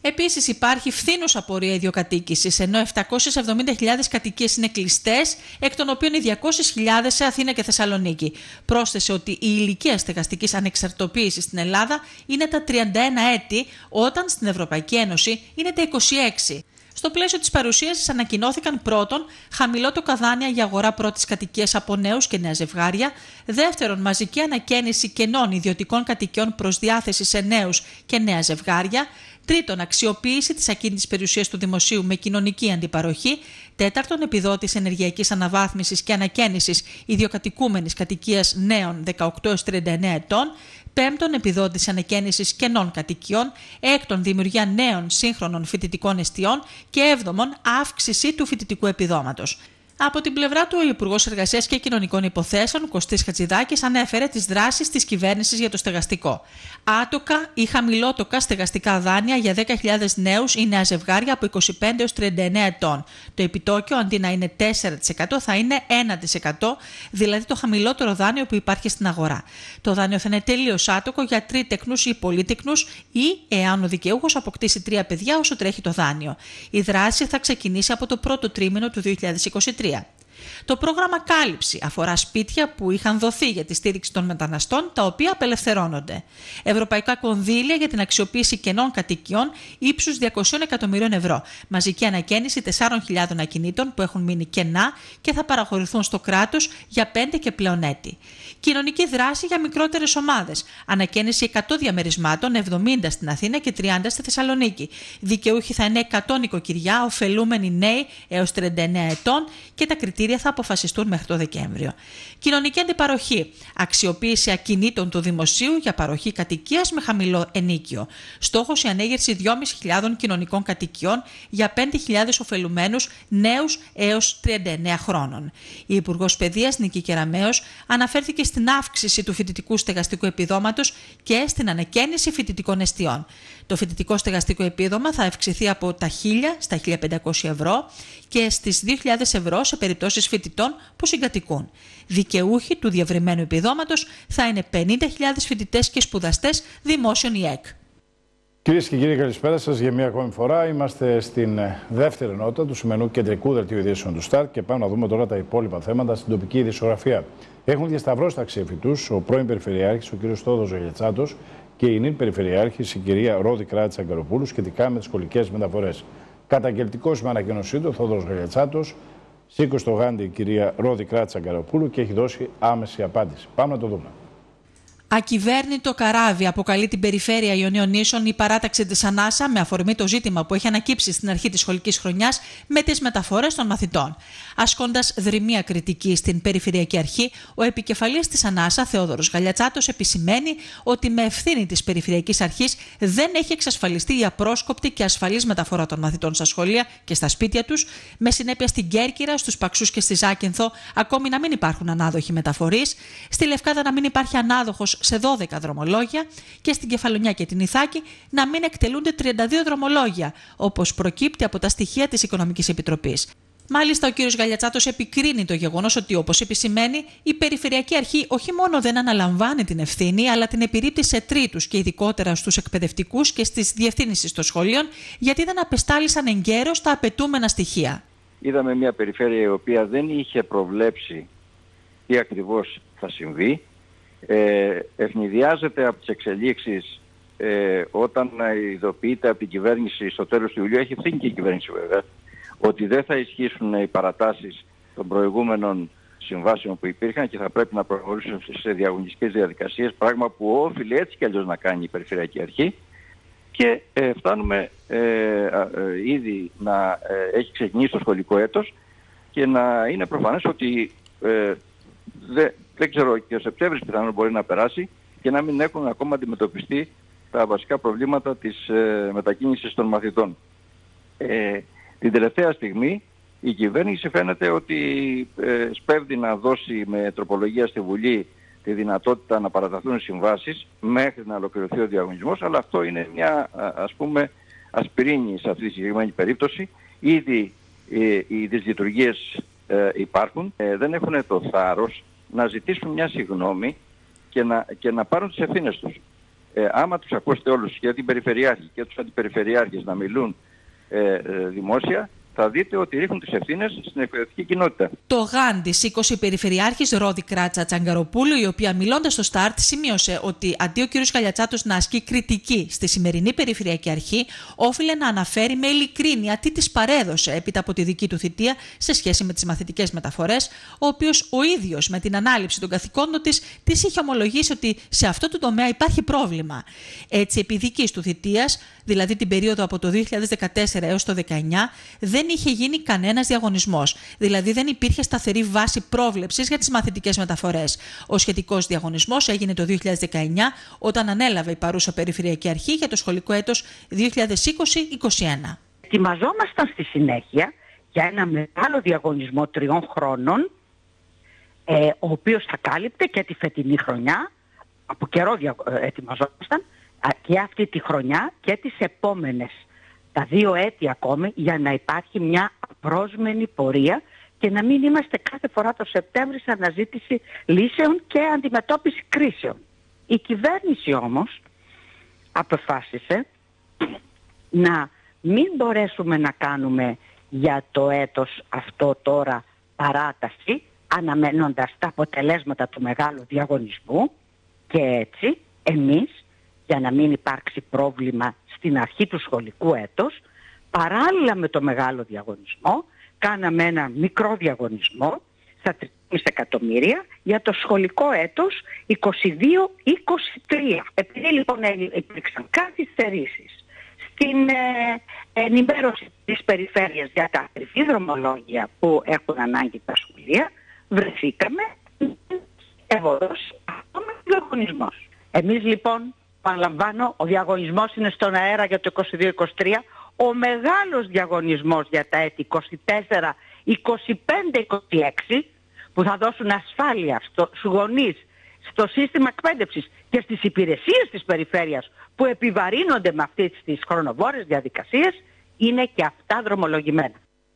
[SPEAKER 1] Επίσης υπάρχει φθήνουσα πορεία ιδιοκατοίκησης, ενώ 770.000 κατοικίες είναι κλειστές, εκ των οποίων οι 200.000 σε Αθήνα και Θεσσαλονίκη. Πρόσθεσε ότι η ηλικία στεγαστικής ανεξαρτητοποίησης στην Ελλάδα είναι τα 31 έτη, όταν στην Ευρωπαϊκή Ένωση είναι τα 26. Στο πλαίσιο της παρουσίασης ανακοινώθηκαν πρώτον χαμηλότοκα δάνεια για αγορά πρώτης κατοικίας από νέους και νέα ζευγάρια, δεύτερον μαζική ανακαίνιση κενών ιδιωτικών κατοικιών προς διάθεση σε νέους και νέα ζευγάρια, τρίτον αξιοποίηση της ακίνητης περιουσίας του δημοσίου με κοινωνική αντιπαροχή, τέταρτον επιδότηση ενεργειακής αναβάθμισης και ανακαίνισης ιδιοκατοικούμενης κατοικίας νέων 18-39 ετών, πέμπτον επιδότηση ανακαίνισης κενών κατοικιών, έκτον δημιουργία νέων σύγχρονων φοιτητικών εστιών και έβδομον αύξηση του φοιτητικού επιδόματος. Από την πλευρά του, ο Υπουργός Εργασίας και Κοινωνικών Υποθέσεων, Κωστής Χατζηδάκης, ανέφερε τις δράσεις της κυβέρνησης για το στεγαστικό. Άτοκα ή χαμηλότοκα στεγαστικά δάνεια για 10.000 νέους ή νέα ζευγάρια από 25 έως 39 ετών. Το επιτόκιο αντί να είναι 4% θα είναι 1%, δηλαδή το χαμηλότερο δάνειο που υπάρχει στην αγορά. Το δάνειο θα είναι τελείως άτοκο για τρίτεκνους ή πολύτεκνους ή εάν ο δικαιούχος αποκτήσει 3 παιδιά όσο τρέχει το δάνειο. Η δράση θα ξεκινήσει από το πρώτο τρίμηνο του 2023. Το πρόγραμμα Κάλυψη αφορά σπίτια που είχαν δοθεί για τη στήριξη των μεταναστών, τα οποία απελευθερώνονται. Ευρωπαϊκά κονδύλια για την αξιοποίηση κενών κατοικιών ύψους 200 εκατομμυρίων ευρώ. Μαζική ανακαίνιση 4.000 ακινήτων που έχουν μείνει κενά και θα παραχωρηθούν στο κράτος για 5 και πλέον έτη. Κοινωνική δράση για μικρότερες ομάδες. Ανακαίνιση 100 διαμερισμάτων, 70 στην Αθήνα και 30 στη Θεσσαλονίκη. Δικαιούχοι θα είναι 100 νοικοκυριά, ωφελούμενοι νέοι έως 39 ετών και τα κριτήρια θα αποφασιστούν μέχρι το Δεκέμβριο. Κοινωνική αντιπαροχή. Αξιοποίηση ακινήτων του δημοσίου για παροχή κατοικίας με χαμηλό ενίκιο. Στόχος η ανέγερση 2.500 κοινωνικών κατοικιών για 5.000 ωφελουμένους νέους έως 39 χρόνων. Η Υπουργός Παιδείας Νίκη Κεραμέως αναφέρθηκε στην αύξηση του φοιτητικού στεγαστικού επιδόματος και στην ανακαίνιση φοιτητικών εστιών. Το φοιτητικό στεγαστικό επίδομα θα αυξηθεί από τα 1.000 στα 1.500 ευρώ και στις 2.000 ευρώ σε περιπτώσεις φοιτητών που συγκατοικούν. Δικαιούχοι του διευρυμένου επιδόματος θα είναι 50.000 φοιτητές και σπουδαστές δημόσιων ΙΕΚ.
[SPEAKER 2] Κυρίες και κύριοι, καλησπέρα σας για μία ακόμη φορά. Είμαστε στην δεύτερη νότα του σημερινού κεντρικού δελτίου ειδήσεων του ΣΤΑΡ και πάμε να δούμε τώρα τα υπόλοιπα θέματα στην τοπική ειδησιογραφία. Έχουν διασταυρώσει ταξίφοι τους ο πρώην Περιφερειάρχης, ο κ. Θόδωρος Γαλιατσάτος, και η νυν Περιφερειάρχης, η κυρία Ρόδη Κράτσα Αγκαροπούλου, σχετικά με τις σχολικές μεταφορές. Καταγγελτικός με ανακοίνωσή του, ο Θόδωρος Γαλιατσάτος σήκωσε το γάντι η κυρία Ρόδη Κράτσα Αγκαροπούλου και έχει δώσει άμεση απάντηση. Πάμε να το δούμε.
[SPEAKER 1] Ακυβέρνητο καράβι, αποκαλεί την περιφέρεια Ιωνίων Νήσων η παράταξη της ΑΝΑΣΑ με αφορμή το ζήτημα που έχει ανακύψει στην αρχή της σχολικής χρονιάς με τις μεταφορές των μαθητών. Ασκώντας δρυμία κριτική στην Περιφερειακή Αρχή, ο επικεφαλής της ΑΝΑΣΑ, Θεόδωρος Γαλιατσάτος, επισημαίνει ότι με ευθύνη της Περιφερειακής Αρχής δεν έχει εξασφαλιστεί η απρόσκοπτη και ασφαλής μεταφορά των μαθητών στα σχολεία και στα σπίτια τους, με συνέπεια στην Κέρκυρα, στους Παξούς και στη Ζάκυνθο ακόμη να μην υπάρχουν ανάδοχοι μεταφορείς, στη Λευκάδα να μην υπάρχει ανάδοχος σε 12 δρομολόγια και στην Κεφαλονιά και την Ιθάκη να μην εκτελούνται 32 δρομολόγια, όπως προκύπτει από τα στοιχεία της Οικονομικής Επιτροπής. Μάλιστα, ο κ. Γαλιατσάτος επικρίνει το γεγονός ότι, όπως επισημαίνει, η Περιφερειακή Αρχή όχι μόνο δεν αναλαμβάνει την ευθύνη, αλλά την επιρρύπτει σε τρίτους και ειδικότερα στους εκπαιδευτικούς και στις διευθύνσεις των σχολείων, γιατί δεν απεστάλησαν εγκαίρως τα απαιτούμενα στοιχεία.
[SPEAKER 4] Είδαμε μια περιφέρεια η οποία δεν είχε προβλέψει τι ακριβώς θα συμβεί. Ευνηδιάζεται από τις εξελίξεις όταν ειδοποιείται από την κυβέρνηση στο τέλος του Ιουλίου, έχει ευθύνη και η κυβέρνηση βέβαια, ότι δεν θα ισχύσουν οι παρατάσεις των προηγούμενων συμβάσεων που υπήρχαν και θα πρέπει να προχωρήσουν σε διαγωνιστικές διαδικασίες, πράγμα που όφιλε έτσι κι αλλιώς να κάνει η Περιφερειακή Αρχή, και φτάνουμε ήδη να έχει ξεκινήσει το σχολικό έτος και να είναι προφανές ότι δεν ξέρω, και ο Σεπτέμβρης πιθανόν μπορεί να περάσει και να μην έχουν ακόμα αντιμετωπιστεί τα βασικά προβλήματα της μετακίνησης των μαθητών. Την τελευταία στιγμή η κυβέρνηση φαίνεται ότι σπέβδει να δώσει με τροπολογία στη Βουλή τη δυνατότητα να παραταθούν συμβάσεις μέχρι να ολοκληρωθεί ο διαγωνισμός, αλλά αυτό είναι μια ασπιρίνη σε αυτή τη συγκεκριμένη περίπτωση. Ήδη οι δυσλειτουργίες υπάρχουν, δεν έχουν το θάρρος να ζητήσουν μια συγγνώμη και να πάρουν τις ευθύνες τους. Άμα τους ακούσετε όλους, και την Περιφερειάρχη και τους Αντιπεριφερειάρχες, να μιλούν δημόσια, θα δείτε ότι ρίχνουν τις ευθύνες στην εκπαιδευτική κοινότητα.
[SPEAKER 1] Το Γάντι σήκωσε η Περιφερειάρχης Ρόδη Κράτσα Τσαγκαροπούλου, η οποία μιλώντας στο ΣΤΑΡΤ σημείωσε ότι αντί ο κ. Γαλιατσάτος να ασκεί κριτική στη σημερινή Περιφερειακή Αρχή, όφιλε να αναφέρει με ειλικρίνεια τι της παρέδωσε έπειτα από τη δική του θητεία σε σχέση με τις μαθητικές μεταφορές, ο οποίος ο ίδιος με την ανάληψη των καθηκόντων της είχε ομολογήσει ότι σε αυτό το τομέα υπάρχει πρόβλημα. Έτσι, επί δικής του θητείας, δηλαδή την περίοδο από το 2014 έως το 2019, δεν είχε γίνει κανένας διαγωνισμός. Δηλαδή δεν υπήρχε σταθερή βάση πρόβλεψης για τις μαθητικές μεταφορές. Ο σχετικός διαγωνισμός έγινε το 2019, όταν ανέλαβε η παρούσα Περιφερειακή Αρχή για το σχολικό έτος 2020-2021.
[SPEAKER 5] Ετοιμαζόμασταν στη συνέχεια για ένα μεγάλο διαγωνισμό 3 χρόνων, ο οποίος θα κάλυπτε και τη φετινή χρονιά, από καιρό ετοιμαζόμασταν, και αυτή τη χρονιά και τις επόμενες, τα 2 έτη ακόμη, για να υπάρχει μια απρόσμενη πορεία και να μην είμαστε κάθε φορά το Σεπτέμβρη σε αναζήτηση λύσεων και αντιμετώπιση κρίσεων. Η κυβέρνηση όμως αποφάσισε να μην μπορέσουμε να κάνουμε για το έτος αυτό τώρα παράταση, αναμένοντας τα αποτελέσματα του μεγάλου διαγωνισμού, και έτσι εμείς, για να μην υπάρξει πρόβλημα στην αρχή του σχολικού έτος, παράλληλα με το μεγάλο διαγωνισμό, κάναμε ένα μικρό διαγωνισμό στα 3,5 εκατομμύρια για το σχολικό έτος 22-23. Επειδή λοιπόν υπήρξαν καθυστερήσεις στην ενημέρωση της περιφέρειας για τα ακριβή δρομολόγια που έχουν ανάγκη τα σχολεία, βρεθήκαμε ευωδός ακόμα διαγωνισμός. Εμείς λοιπόν, παραλαμβάνω, ο διαγωνισμός είναι στον αέρα για το 22-23. Ο μεγάλος διαγωνισμός για τα έτη 24, 25, 26, που θα δώσουν ασφάλεια στους γονείς, στο σύστημα εκπαίδευσης και στις υπηρεσίες της περιφέρειας που επιβαρύνονται με αυτές τις χρονοβόρες διαδικασίες, είναι και αυτά δρομολογημένα.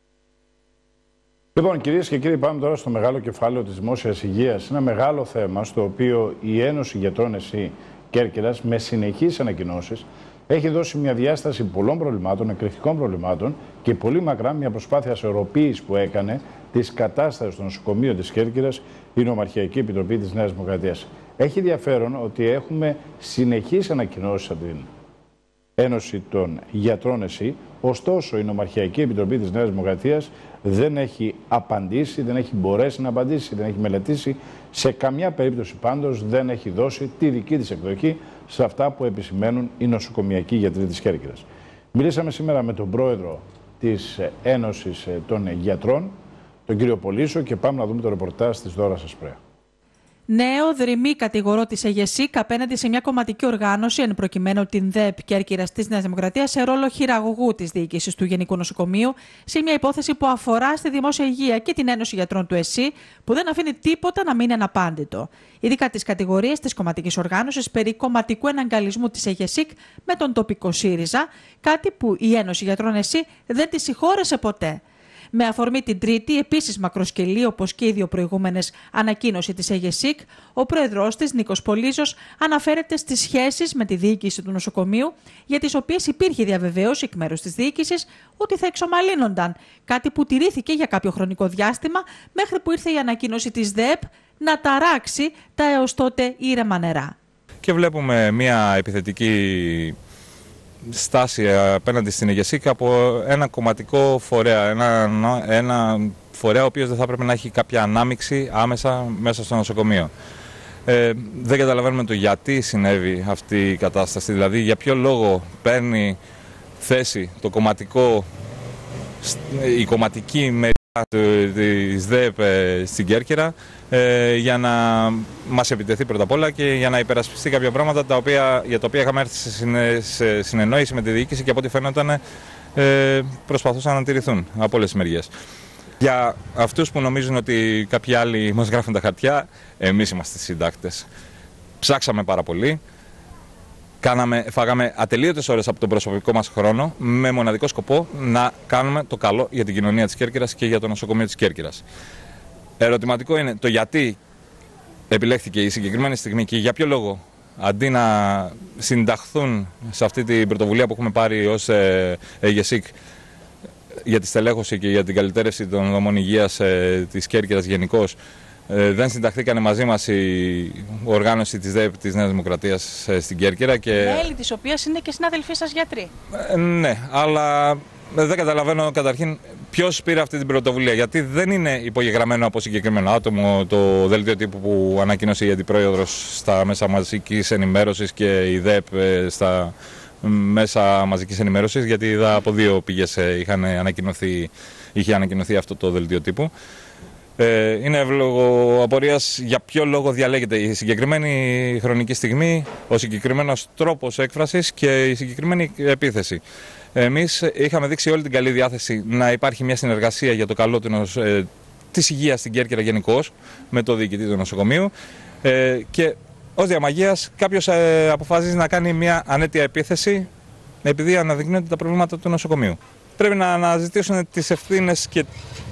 [SPEAKER 2] Λοιπόν, κυρίες και κύριοι, πάμε τώρα στο μεγάλο κεφάλαιο της δημόσιας υγείας. Ένα μεγάλο θέμα στο οποίο η Ένωση Γιατρών ΕΣΥ Κέρκυρας, με συνεχείς ανακοινώσεις, έχει δώσει μια διάσταση πολλών προβλημάτων, εκρηκτικών προβλημάτων και πολύ μακρά μια προσπάθεια ισορροπίας που έκανε της κατάστασης των νοσοκομείων της Κέρκυρας η Νομαρχιακή Επιτροπή της Νέας Δημοκρατίας. Έχει ενδιαφέρον ότι έχουμε συνεχείς ανακοινώσεις από την Ένωση των Γιατρών ΕΣΥ, ωστόσο η Νομαρχιακή Επιτροπή της Νέας Δημοκρατίας δεν έχει απαντήσει, δεν έχει μπορέσει να απαντήσει, δεν έχει μελετήσει, σε καμιά περίπτωση πάντως δεν έχει δώσει τη δική της εκδοχή σε αυτά που επισημαίνουν οι νοσοκομιακοί γιατροί της Κέρκυρας. Μιλήσαμε σήμερα με τον πρόεδρο της Ένωσης των Γιατρών, τον κύριο Πολύσο, και πάμε να δούμε το ρεπορτάζ της Δώρας Ασπρέα.
[SPEAKER 1] Νέο δρυμή κατηγορό της ΕΓΕΣΥΚ απέναντι σε μια κομματική οργάνωση, εν προκειμένου την ΔΕΠ Κέρκυρας της Νέας Δημοκρατίας, σε ρόλο χειραγωγού της διοίκησης του Γενικού Νοσοκομείου, σε μια υπόθεση που αφορά στη δημόσια υγεία και την Ένωση Γιατρών του ΕΣΥ, που δεν αφήνει τίποτα να μείνει αναπάντητο. Ειδικά τις κατηγορίες της κομματικής οργάνωσης περί κομματικού εναγκαλισμού της ΕΓΕΣΥΚ με τον τοπικό ΣΥΡΙΖΑ, κάτι που η Ένωση Γιατρών ΕΣΥ δεν τη συγχώρεσε ποτέ. Με αφορμή την Τρίτη, επίσης μακροσκελή όπως και οι 2 προηγούμενες, ανακοίνωση της ΕΓΕΣΥΚ, ο πρόεδρος της, Νίκος Πολύσος, αναφέρεται στις σχέσεις με τη διοίκηση του νοσοκομείου, για τις οποίες υπήρχε διαβεβαίωση εκ μέρους της διοίκησης ότι θα εξομαλύνονταν, κάτι που τηρήθηκε για κάποιο χρονικό διάστημα, μέχρι που ήρθε η ανακοίνωση της ΔΕΠ να ταράξει τα έως τότε ήρεμα νερά.
[SPEAKER 6] Και βλέπουμε μια επιθετική στάση απέναντι στην ΕΓΕΣΥΚ από ένα κομματικό φορέα, ένα φορέα ο οποίος δεν θα έπρεπε να έχει κάποια ανάμειξη άμεσα μέσα στο νοσοκομείο. Δεν καταλαβαίνουμε το γιατί συνέβη αυτή η κατάσταση, δηλαδή για ποιο λόγο παίρνει θέση το κομματικό, η κομματική μεριά της ΔΕΠ στην Κέρκυρα για να μας επιτεθεί πρώτα απ' όλα και για να υπερασπιστεί κάποια πράγματα για τα οποία είχαμε έρθει σε συνεννόηση με τη διοίκηση και από ό,τι φαίνονταν προσπαθούσαν να τηρηθούν από όλες τις μεριές. Για αυτούς που νομίζουν ότι κάποιοι άλλοι μας γράφουν τα χαρτιά, εμείς είμαστε συντάκτες. Ψάξαμε πάρα πολύ. Φάγαμε ατελείωτες ώρες από τον προσωπικό μας χρόνο με μοναδικό σκοπό να κάνουμε το καλό για την κοινωνία της Κέρκυρας και για το νοσοκομείο της Κέρκυρας. Ερωτηματικό είναι το γιατί επιλέχθηκε η συγκεκριμένη στιγμή και για ποιο λόγο αντί να συνταχθούν σε αυτή την πρωτοβουλία που έχουμε πάρει ως ΕΓΕΣΥΚ για τη στελέχωση και για την καλυτέρευση των δομών υγείας της Κέρκυρας γενικώς, δεν συνταχθήκανε μαζί μας η οργάνωση της ΔΕΠ της Νέας Δημοκρατίας στην Κέρκυρα.
[SPEAKER 1] Μέλη της οποίας είναι και συνάδελφοί σας γιατροί.
[SPEAKER 6] Ναι, αλλά δεν καταλαβαίνω καταρχήν ποιος πήρε αυτή την πρωτοβουλία. Γιατί δεν είναι υπογεγραμμένο από συγκεκριμένο άτομο το δελτίο τύπου που ανακοίνωσε η Αντιπρόεδρος στα μέσα μαζικής ενημέρωσης και η ΔΕΠ στα μέσα μαζικής ενημέρωσης, γιατί είδα από δύο πηγές είχε ανακοινωθεί αυτό το δελτίο τύπου. Είναι εύλογο απορίας για ποιο λόγο διαλέγεται η συγκεκριμένη χρονική στιγμή, ο συγκεκριμένος τρόπος έκφρασης και η συγκεκριμένη επίθεση. Εμείς είχαμε δείξει όλη την καλή διάθεση να υπάρχει μια συνεργασία για το καλό της υγείας στην Κέρκυρα γενικώς με το διοικητή του νοσοκομείου και ως διαμαγείας κάποιος αποφασίζει να κάνει μια ανέτεια επίθεση επειδή αναδεικνύονται τα προβλήματα του νοσοκομείου. Πρέπει να αναζητήσουν τις ευθύνες και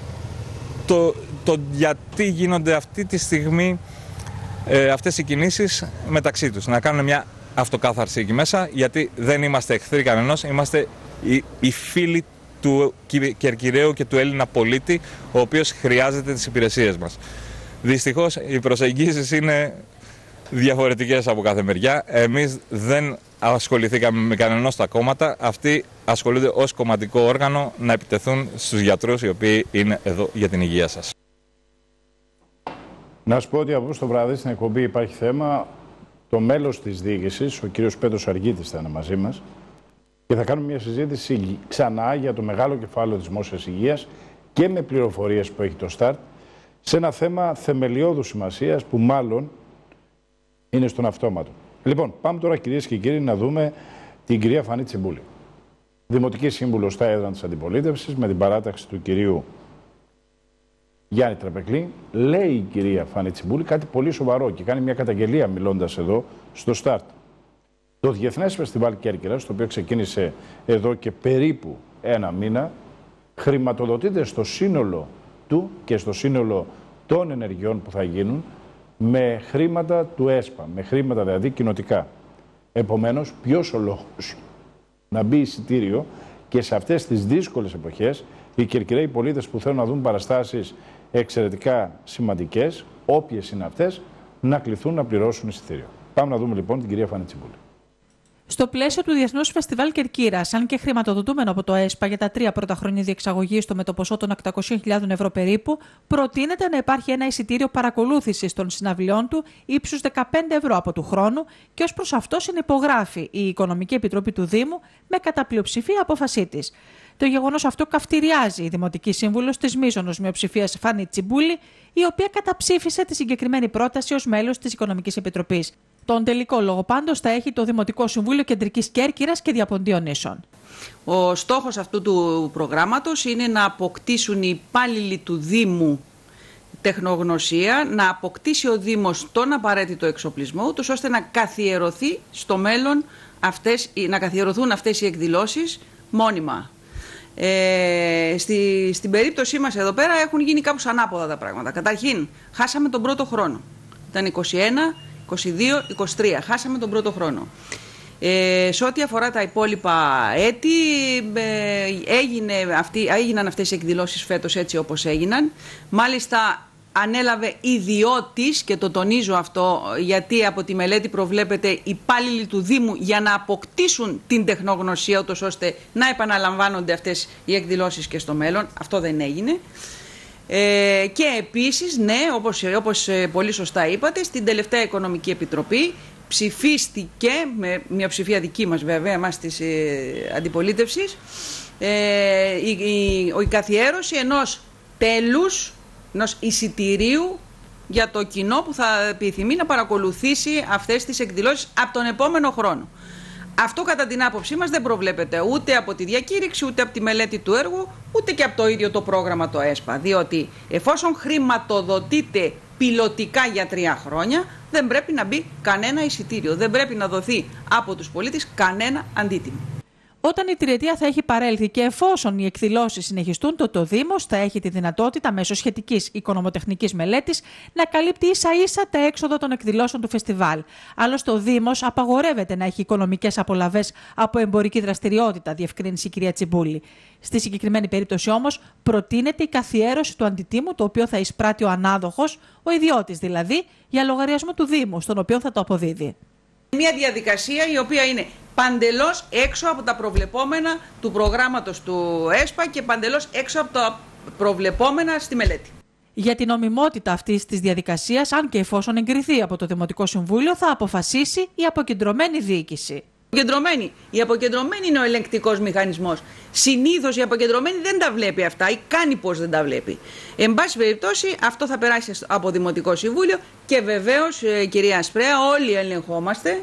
[SPEAKER 6] το γιατί γίνονται αυτή τη στιγμή αυτές οι κινήσεις μεταξύ τους. Να κάνουν μια αυτοκάθαρση εκεί μέσα, γιατί δεν είμαστε εχθροί κανενός, είμαστε οι φίλοι του Κερκυραίου και του Έλληνα πολίτη, ο οποίος χρειάζεται τις υπηρεσίες μας. Δυστυχώς οι προσεγγίσεις είναι διαφορετικές από κάθε μεριά. Εμείς δεν ασχοληθήκαμε με κανένα στα κόμματα. Αυτοί ασχολούνται ως κομματικό όργανο να επιτεθούν στους γιατρούς οι οποίοι είναι εδώ για την υγεία σας.
[SPEAKER 2] Να σου πω ότι από το βράδυ στην εκπομπή υπάρχει θέμα. Το μέλος της διοίκησης, ο κύριος Πέτρος Αργίτης, θα είναι μαζί μας και θα κάνουμε μια συζήτηση ξανά για το μεγάλο κεφάλαιο της δημόσιας υγείας και με πληροφορίες που έχει το ΣΤΑΡΤ σε ένα θέμα θεμελιώδους σημασίας που μάλλον είναι στον αυτόματο. Λοιπόν, πάμε τώρα, κυρίες και κύριοι, να δούμε την κυρία Φανή Τσιμπούλη. Δημοτική σύμβουλο στα έδρα της αντιπολίτευσης, με την παράταξη του κυρίου Γιάννη Τραπεκλή. Λέει η κυρία Φανή Τσιμπούλη κάτι πολύ σοβαρό και κάνει μια καταγγελία μιλώντας εδώ στο ΣΤΑΡΤ. Το Διεθνές Φεστιβάλ Κέρκυρας, το οποίο ξεκίνησε εδώ και περίπου ένα μήνα, χρηματοδοτείται στο σύνολο του και στο σύνολο των ενεργειών που θα γίνουν με χρήματα του ΕΣΠΑ, με χρήματα δηλαδή κοινοτικά. Επομένως, ποιος ο λόγος να μπει εισιτήριο και σε αυτές τις δύσκολες εποχές οι Κερκυραίοι πολίτες που θέλουν να δουν παραστάσεις εξαιρετικά σημαντικές, όποιες είναι αυτές, να κληθούν να πληρώσουν εισιτήριο. Πάμε να δούμε λοιπόν την κυρία Φανή Τσιμπούλη.
[SPEAKER 1] Στο πλαίσιο του Διεθνούς Φεστιβάλ Κερκύρας, αν και χρηματοδοτούμενο από το ΕΣΠΑ για τα 3 πρώτα χρόνια διεξαγωγής του με το ποσό των 800.000 ευρώ περίπου, προτείνεται να υπάρχει ένα εισιτήριο παρακολούθησης των συναυλιών του ύψους 15 ευρώ από του χρόνου και ως προς αυτό συνυπογράφει η Οικονομική Επιτροπή του Δήμου με κατά πλειοψηφία απόφασή της. Το γεγονός αυτό καυτηριάζει η Δημοτική Σύμβουλος της μείζωνος μειοψηφίας Φανή Τσιμπούλη, η οποία καταψήφισε τη συγκεκριμένη πρόταση ως μέλος της Οικονομικής Επιτροπής. Τον τελικό λόγο πάντως θα έχει το Δημοτικό Συμβούλιο Κεντρικής Κέρκυρας και Διαποντίων Νήσων.
[SPEAKER 7] Ο στόχος αυτού του προγράμματος είναι να αποκτήσουν οι υπάλληλοι του Δήμου τεχνογνωσία, να αποκτήσει ο Δήμος τον απαραίτητο εξοπλισμό, ούτως ώστε να καθιερωθεί στο μέλλον να καθιερωθούν αυτές οι εκδηλώσεις μόνιμα. Στην περίπτωσή μας εδώ πέρα έχουν γίνει κάπως ανάποδα τα πράγματα. Καταρχήν, χάσαμε τον πρώτο χρόνο. Ήταν 21, 22, 23. Χάσαμε τον πρώτο χρόνο. Σε ό,τι αφορά τα υπόλοιπα έτη, έγιναν αυτές οι εκδηλώσεις φέτος έτσι όπως έγιναν. Μάλιστα ανέλαβε ιδιώτης, και το τονίζω αυτό γιατί από τη μελέτη προβλέπεται υπάλληλοι του Δήμου για να αποκτήσουν την τεχνογνωσία ούτως ώστε να επαναλαμβάνονται αυτές οι εκδηλώσεις και στο μέλλον. Αυτό δεν έγινε. Και επίσης, ναι, όπως πολύ σωστά είπατε, στην τελευταία Οικονομική Επιτροπή ψηφίστηκε, με μειοψηφία δική μας βέβαια, εμάς της αντιπολίτευσης, η καθιέρωση ενός τέλους, ενός εισιτηρίου για το κοινό που θα επιθυμεί να παρακολουθήσει αυτές τις εκδηλώσεις από τον επόμενο χρόνο. Αυτό κατά την άποψή μας δεν προβλέπεται ούτε από τη διακήρυξη, ούτε από τη μελέτη του έργου, ούτε και από το ίδιο το πρόγραμμα το ΕΣΠΑ. Διότι εφόσον χρηματοδοτείται πιλωτικά για 3 χρόνια, δεν πρέπει να μπει κανένα εισιτήριο. Δεν πρέπει να δοθεί από τους πολίτες κανένα αντίτιμο.
[SPEAKER 1] Όταν η τριετία θα έχει παρέλθει και εφόσον οι εκδηλώσεις συνεχιστούν, το Δήμος θα έχει τη δυνατότητα μέσω σχετικής οικονομοτεχνικής μελέτης να καλύπτει ίσα-ίσα τα έξοδα των εκδηλώσεων του φεστιβάλ. Άλλωστε, ο Δήμος απαγορεύεται να έχει οικονομικές απολαβές από εμπορική δραστηριότητα, διευκρίνησε η κυρία Τσιμπούλη. Στη συγκεκριμένη περίπτωση όμως, προτείνεται η καθιέρωση του αντιτίμου, το οποίο θα εισπράττει ο ανάδοχος, ο ιδιώτης δηλαδή, για λογαριασμό του Δήμου, στον οποίο θα το αποδίδει.
[SPEAKER 7] Μια διαδικασία η οποία είναι παντελώς έξω από τα προβλεπόμενα του προγράμματος του ΕΣΠΑ και παντελώς έξω από τα προβλεπόμενα στη μελέτη. Για την νομιμότητα αυτής της διαδικασίας, αν και εφόσον εγκριθεί από το Δημοτικό Συμβούλιο, θα αποφασίσει η αποκεντρωμένη διοίκηση. Η αποκεντρωμένη είναι ο ελεγκτικός μηχανισμός. Συνήθως η αποκεντρωμένη δεν τα βλέπει αυτά ή κάνει πως δεν τα βλέπει. Εν πάση περιπτώσει, αυτό θα περάσει από Δημοτικό Συμβούλιο και βεβαίως, κυρία Ασπρέα, όλοι ελεγχόμαστε.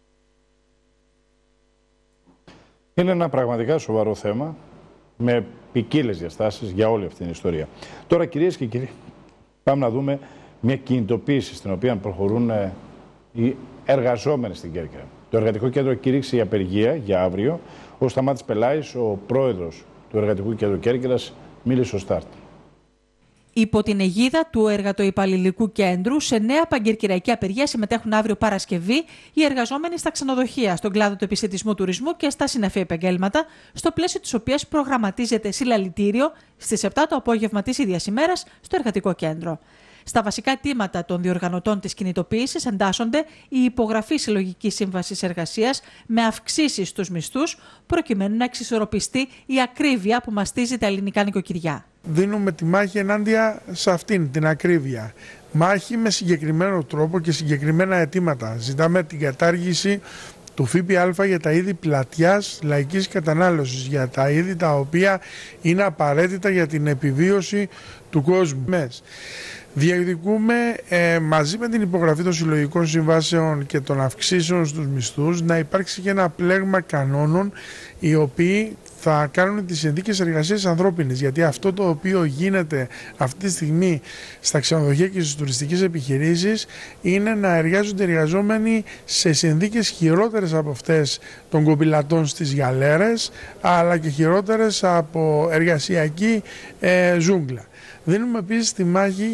[SPEAKER 2] Είναι ένα πραγματικά σοβαρό θέμα με ποικίλες διαστάσεις για όλη αυτή την ιστορία. Τώρα, κυρίες και κύριοι, πάμε να δούμε μια κινητοποίηση στην οποία προχωρούν οι εργαζόμενοι στην Κέρκυρα. Το Εργατικό Κέντρο κήρυξε η απεργία για αύριο. Ο Σταμάτης Πελάης, ο πρόεδρος του Εργατικού Κέντρου Κέρκυρας, μίλησε στο Στάρτ.
[SPEAKER 1] Υπό την αιγίδα του Εργατοϊπαλληλικού Κέντρου, σε νέα παγκερκυραϊκή απεργία συμμετέχουν αύριο Παρασκευή οι εργαζόμενοι στα ξενοδοχεία, στον κλάδο του επισιτισμού τουρισμού και στα συναφή επαγγέλματα, στο πλαίσιο της οποίας προγραμματίζεται συλλαλητήριο στις 7 το απόγευμα της ίδιας ημέρας στο Εργατικό Κέντρο. Στα βασικά αιτήματα των διοργανωτών της κινητοποίησης εντάσσονται η υπογραφή συλλογικής σύμβασης εργασίας με αυξήσεις στους μισθούς, προκειμένου να εξισορροπιστεί η ακρίβεια που μαστίζει τα ελληνικά νοικοκυριά.
[SPEAKER 8] Δίνουμε τη μάχη ενάντια σε αυτήν την ακρίβεια. Μάχη με συγκεκριμένο τρόπο και συγκεκριμένα αιτήματα. Ζητάμε την κατάργηση του ΦΠΑ για τα είδη πλατιάς λαϊκής κατανάλωσης, για τα είδη τα οποία είναι απαραίτητα για την επιβίωση του κόσμου. Διεκδικούμε μαζί με την υπογραφή των συλλογικών συμβάσεων και των αυξήσεων στους μισθούς να υπάρξει και ένα πλέγμα κανόνων οι οποίοι θα κάνουν τις συνθήκες εργασίας ανθρώπινες, γιατί αυτό το οποίο γίνεται αυτή τη στιγμή στα ξενοδοχεία και στις τουριστικές επιχειρήσεις είναι να εργάζονται εργαζόμενοι σε συνθήκες χειρότερες από αυτές των κοπηλατών στις γαλέρες, αλλά και χειρότερες από εργασιακή ζούγκλα. Δίνουμε επίσης τη μάχη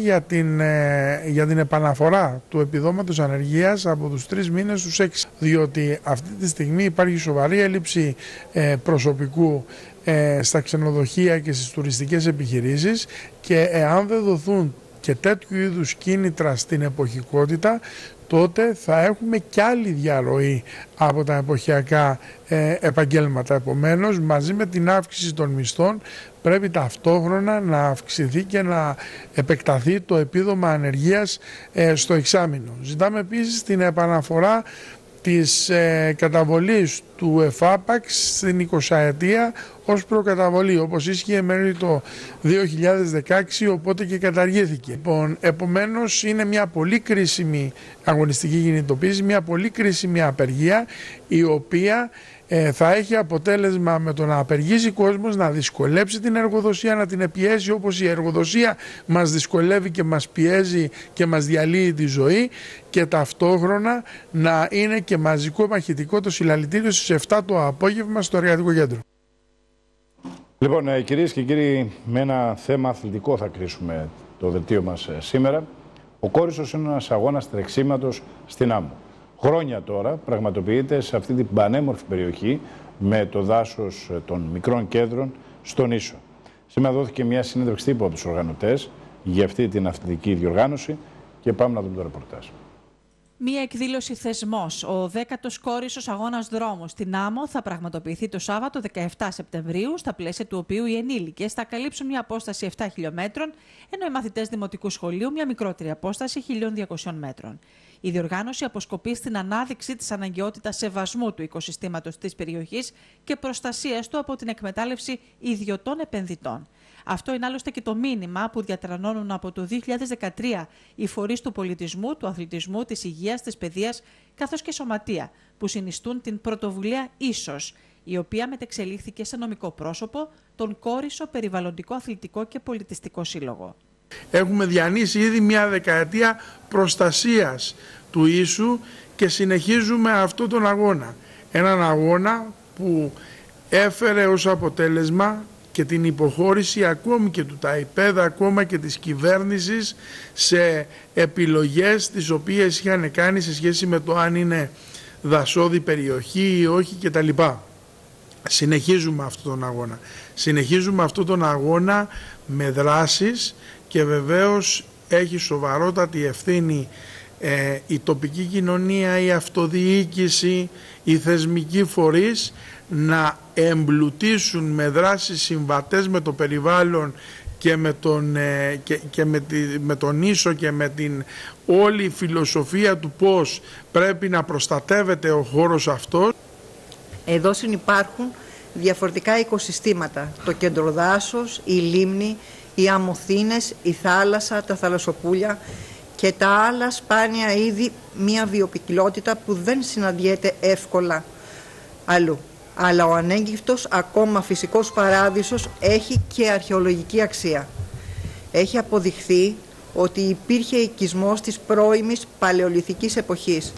[SPEAKER 8] για την επαναφορά του επιδόματος ανεργίας από τους 3 μήνες στους 6, διότι αυτή τη στιγμή υπάρχει σοβαρή έλλειψη προσωπικού στα ξενοδοχεία και στις τουριστικές επιχειρήσεις και εάν δεν δοθούν και τέτοιου είδους κίνητρα στην εποχικότητα, τότε θα έχουμε κι άλλη διαρροή από τα εποχιακά επαγγέλματα. Επομένως, μαζί με την αύξηση των μισθών πρέπει ταυτόχρονα να αυξηθεί και να επεκταθεί το επίδομα ανεργίας στο εξάμηνο. Ζητάμε επίσης την επαναφορά της καταβολής του ΕΦΑΠΑΞ στην 20ετία ως προκαταβολή, όπως ίσχυε μέχρι το 2016, οπότε και καταργήθηκε. Επομένως, είναι μια πολύ κρίσιμη αγωνιστική κινητοποίηση, μια πολύ κρίσιμη απεργία, η οποία θα έχει αποτέλεσμα με το να απεργήσει κόσμος, να δυσκολέψει την εργοδοσία, να την πιέσει όπως η εργοδοσία μας δυσκολεύει και μας πιέζει και μας διαλύει τη ζωή, και ταυτόχρονα να είναι και μαζικό μαχητικό το συλλαλητήριο στις 7 το απόγευμα στο Εργατικό Κέντρο.
[SPEAKER 2] Λοιπόν, κυρίες και κύριοι, με ένα θέμα αθλητικό θα κρίσουμε το δελτίο μας σήμερα. Ο Κόρισσος είναι ένας αγώνας τρεξίματος στην Άμμο. Χρόνια τώρα πραγματοποιείται σε αυτή την πανέμορφη περιοχή με το δάσος των μικρών κέντρων στον Ίσο. Σήμερα δόθηκε μια συνέντευξη τύπου από τους οργανωτές για αυτή την αθλητική διοργάνωση και πάμε να δούμε το ρεπορτάζ.
[SPEAKER 1] Μία εκδήλωση θεσμός, ο 10ος Κόρισσος Αγώνας Δρόμου στην Άμμο, θα πραγματοποιηθεί το Σάββατο 17 Σεπτεμβρίου, στα πλαίσια του οποίου οι ενήλικες θα καλύψουν μια απόσταση 7 χιλιόμετρων, ενώ οι μαθητές δημοτικού σχολείου μια μικρότερη απόσταση 1.200 μέτρων. Η διοργάνωση αποσκοπεί στην ανάδειξη της αναγκαιότητας σεβασμού του οικοσυστήματος της περιοχής και προστασίας του από την εκμετάλλευση ιδιωτών επενδυτών. Αυτό είναι άλλωστε και το μήνυμα που διατρανώνουν από το 2013 οι φορείς του πολιτισμού, του αθλητισμού, της υγείας, της παιδείας, καθώς και σωματεία, που συνιστούν την πρωτοβουλία Ίσος, η οποία μετεξελίχθηκε σε νομικό πρόσωπο, τον Κόρισσο Περιβαλλοντικό, Αθλητικό και Πολιτιστικό Σύλλογο.
[SPEAKER 8] Έχουμε διανύσει ήδη μια δεκαετία προστασίας του Ίσου και συνεχίζουμε αυτόν τον αγώνα. Έναν αγώνα που έφερε ως αποτέλεσμα και την υποχώρηση ακόμη και του ΤΑΙΠΕΔ, ακόμα και της κυβέρνησης, σε επιλογές τις οποίες είχαν κάνει σε σχέση με το αν είναι δασόδη περιοχή ή όχι κτλ. Συνεχίζουμε αυτόν τον αγώνα. Συνεχίζουμε αυτόν τον αγώνα με δράσεις και βεβαίως έχει σοβαρότατη ευθύνη η τοπική κοινωνία, η αυτοδιοίκηση, οι θεσμικοί φορείς να εμπλουτίσουν με δράσεις συμβατές με το περιβάλλον και με τον ίσο και με την όλη φιλοσοφία του πώς πρέπει να προστατεύεται ο χώρος αυτός.
[SPEAKER 9] Εδώ συνυπάρχουν διαφορετικά οικοσυστήματα, το κεντροδάσος, η λίμνη, οι αμμοθήνες, η θάλασσα, τα θαλασσοπούλια και τα άλλα σπάνια είδη, μια βιοποικιλότητα που δεν συναντιέται εύκολα αλλού. Αλλά ο ανέγκυφτος ακόμα φυσικός παράδεισος έχει και αρχαιολογική αξία. Έχει αποδειχθεί ότι υπήρχε οικισμός της πρώιμης παλαιολιθικής εποχής,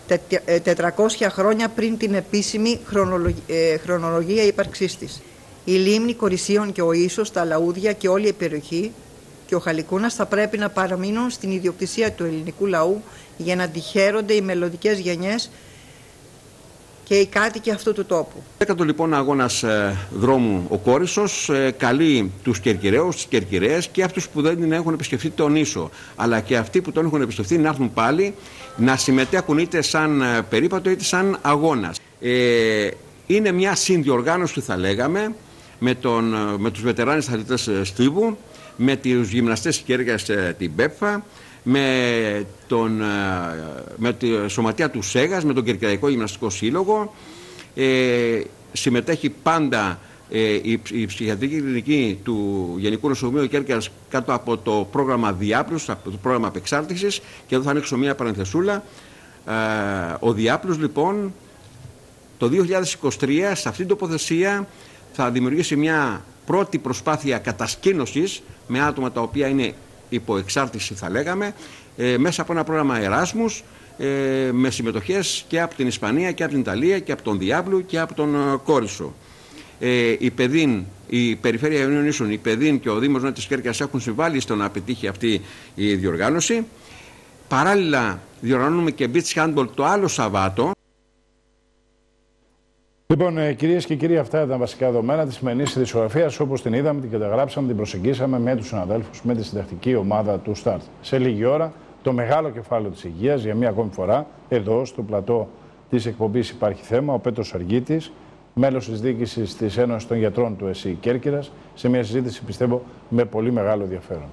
[SPEAKER 9] 400 χρόνια πριν την επίσημη χρονολογία ύπαρξής της. Η λίμνη Κορισίων και ο Ίσος, τα λαούδια και όλη η περιοχή και ο Χαλικούνας θα πρέπει να παραμείνουν στην ιδιοκτησία του ελληνικού λαού για να τη χαίρονται οι μελλοντικές γενιές και οι κάτοικοι αυτού του τόπου.
[SPEAKER 10] Έκατο λοιπόν αγώνας δρόμου ο Κόρισσος καλεί τους Κερκυραίους, τις Κερκυραίες και αυτούς που δεν έχουν επισκεφτεί τον Ίσο, αλλά και αυτοί που τον έχουν επισκεφτεί να έρθουν πάλι να συμμετέχουν είτε σαν περίπατο είτε σαν αγώνας. Είναι μια συνδιοργάνωση, θα λέγαμε, με τους βετεράνες αθλητές Στίβου, με τους γυμναστές της Κέρκυρας την ΠΕΠΦΑ, με τη σωματεία του ΣΕΓΑΣ, με τον Κερκυραϊκό Γυμναστικό Σύλλογο. Συμμετέχει πάντα η ψυχιατρική κλινική του Γενικού Νοσοκομείου Κέρκυρας κάτω από το πρόγραμμα Διάπλους, από το πρόγραμμα απεξάρτησης, και εδώ θα ανοίξω μία παρενθεσούλα. Ο Διάπλους λοιπόν το 2023 σε αυτήν την τοποθεσία θα δημιουργήσει μια πρώτη προσπάθεια κατασκήνωσης με άτομα τα οποία είναι υπό εξάρτηση, θα λέγαμε, μέσα από ένα πρόγραμμα Εράσμους, με συμμετοχές και από την Ισπανία και από την Ιταλία και από τον Διάπλου και από τον Κόρισσο. Η ΠΕΔΗΝ, η Περιφέρεια Ιωνίων Ίσων, η ΠΕΔΗΝ και ο Δήμος Νότιας Κέρκυρας έχουν συμβάλει στο να πετύχει αυτή η διοργάνωση. Παράλληλα διοργανώνουμε και beach handball το άλλο Σαββάτο.
[SPEAKER 2] Λοιπόν, κυρίες και κύριοι, αυτά ήταν βασικά δεδομένα της σημερινής ειδησιογραφίας. Όπως την είδαμε, την καταγράψαμε, την προσεγγίσαμε με τους συναδέλφους, με τη συντακτική ομάδα του Start. Σε λίγη ώρα, το μεγάλο κεφάλαιο της υγείας, για μία ακόμη φορά, εδώ στο πλατό της εκπομπής Υπάρχει Θέμα, ο Πέτρος Αργίτης, μέλος της διοίκησης της Ένωσης των Γιατρών του ΕΣΥ Κέρκυρας, σε μια συζήτηση, πιστεύω, με πολύ μεγάλο ενδιαφέρον.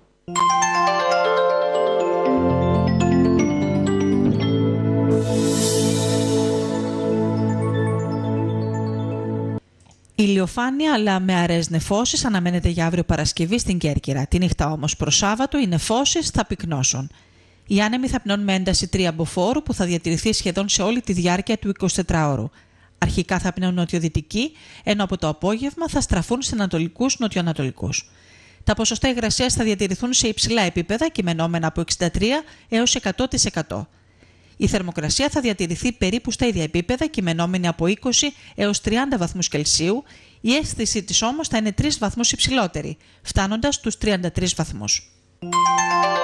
[SPEAKER 1] Ηλιοφάνεια αλλά με αραιές νεφώσεις αναμένεται για αύριο Παρασκευή στην Κέρκυρα. Τη νύχτα όμως προς Σάββατο οι νεφώσεις θα πυκνώσουν. Οι άνεμοι θα πνέουν με ένταση 3 αμποφόρου που θα διατηρηθεί σχεδόν σε όλη τη διάρκεια του 24ωρου. Αρχικά θα πνέουν νοτιοδυτικοί, ενώ από το απόγευμα θα στραφούν σε ανατολικούς νοτιοανατολικούς. Τα ποσοστά υγρασίας θα διατηρηθούν σε υψηλά επίπεδα, κειμενόμενα από 63 έως 100%. Η θερμοκρασία θα διατηρηθεί περίπου στα ίδια επίπεδα, κειμενόμενη από 20 έως 30 βαθμούς Κελσίου, η αίσθηση της όμως θα είναι 3 βαθμούς υψηλότερη, φτάνοντας στους 33 βαθμούς.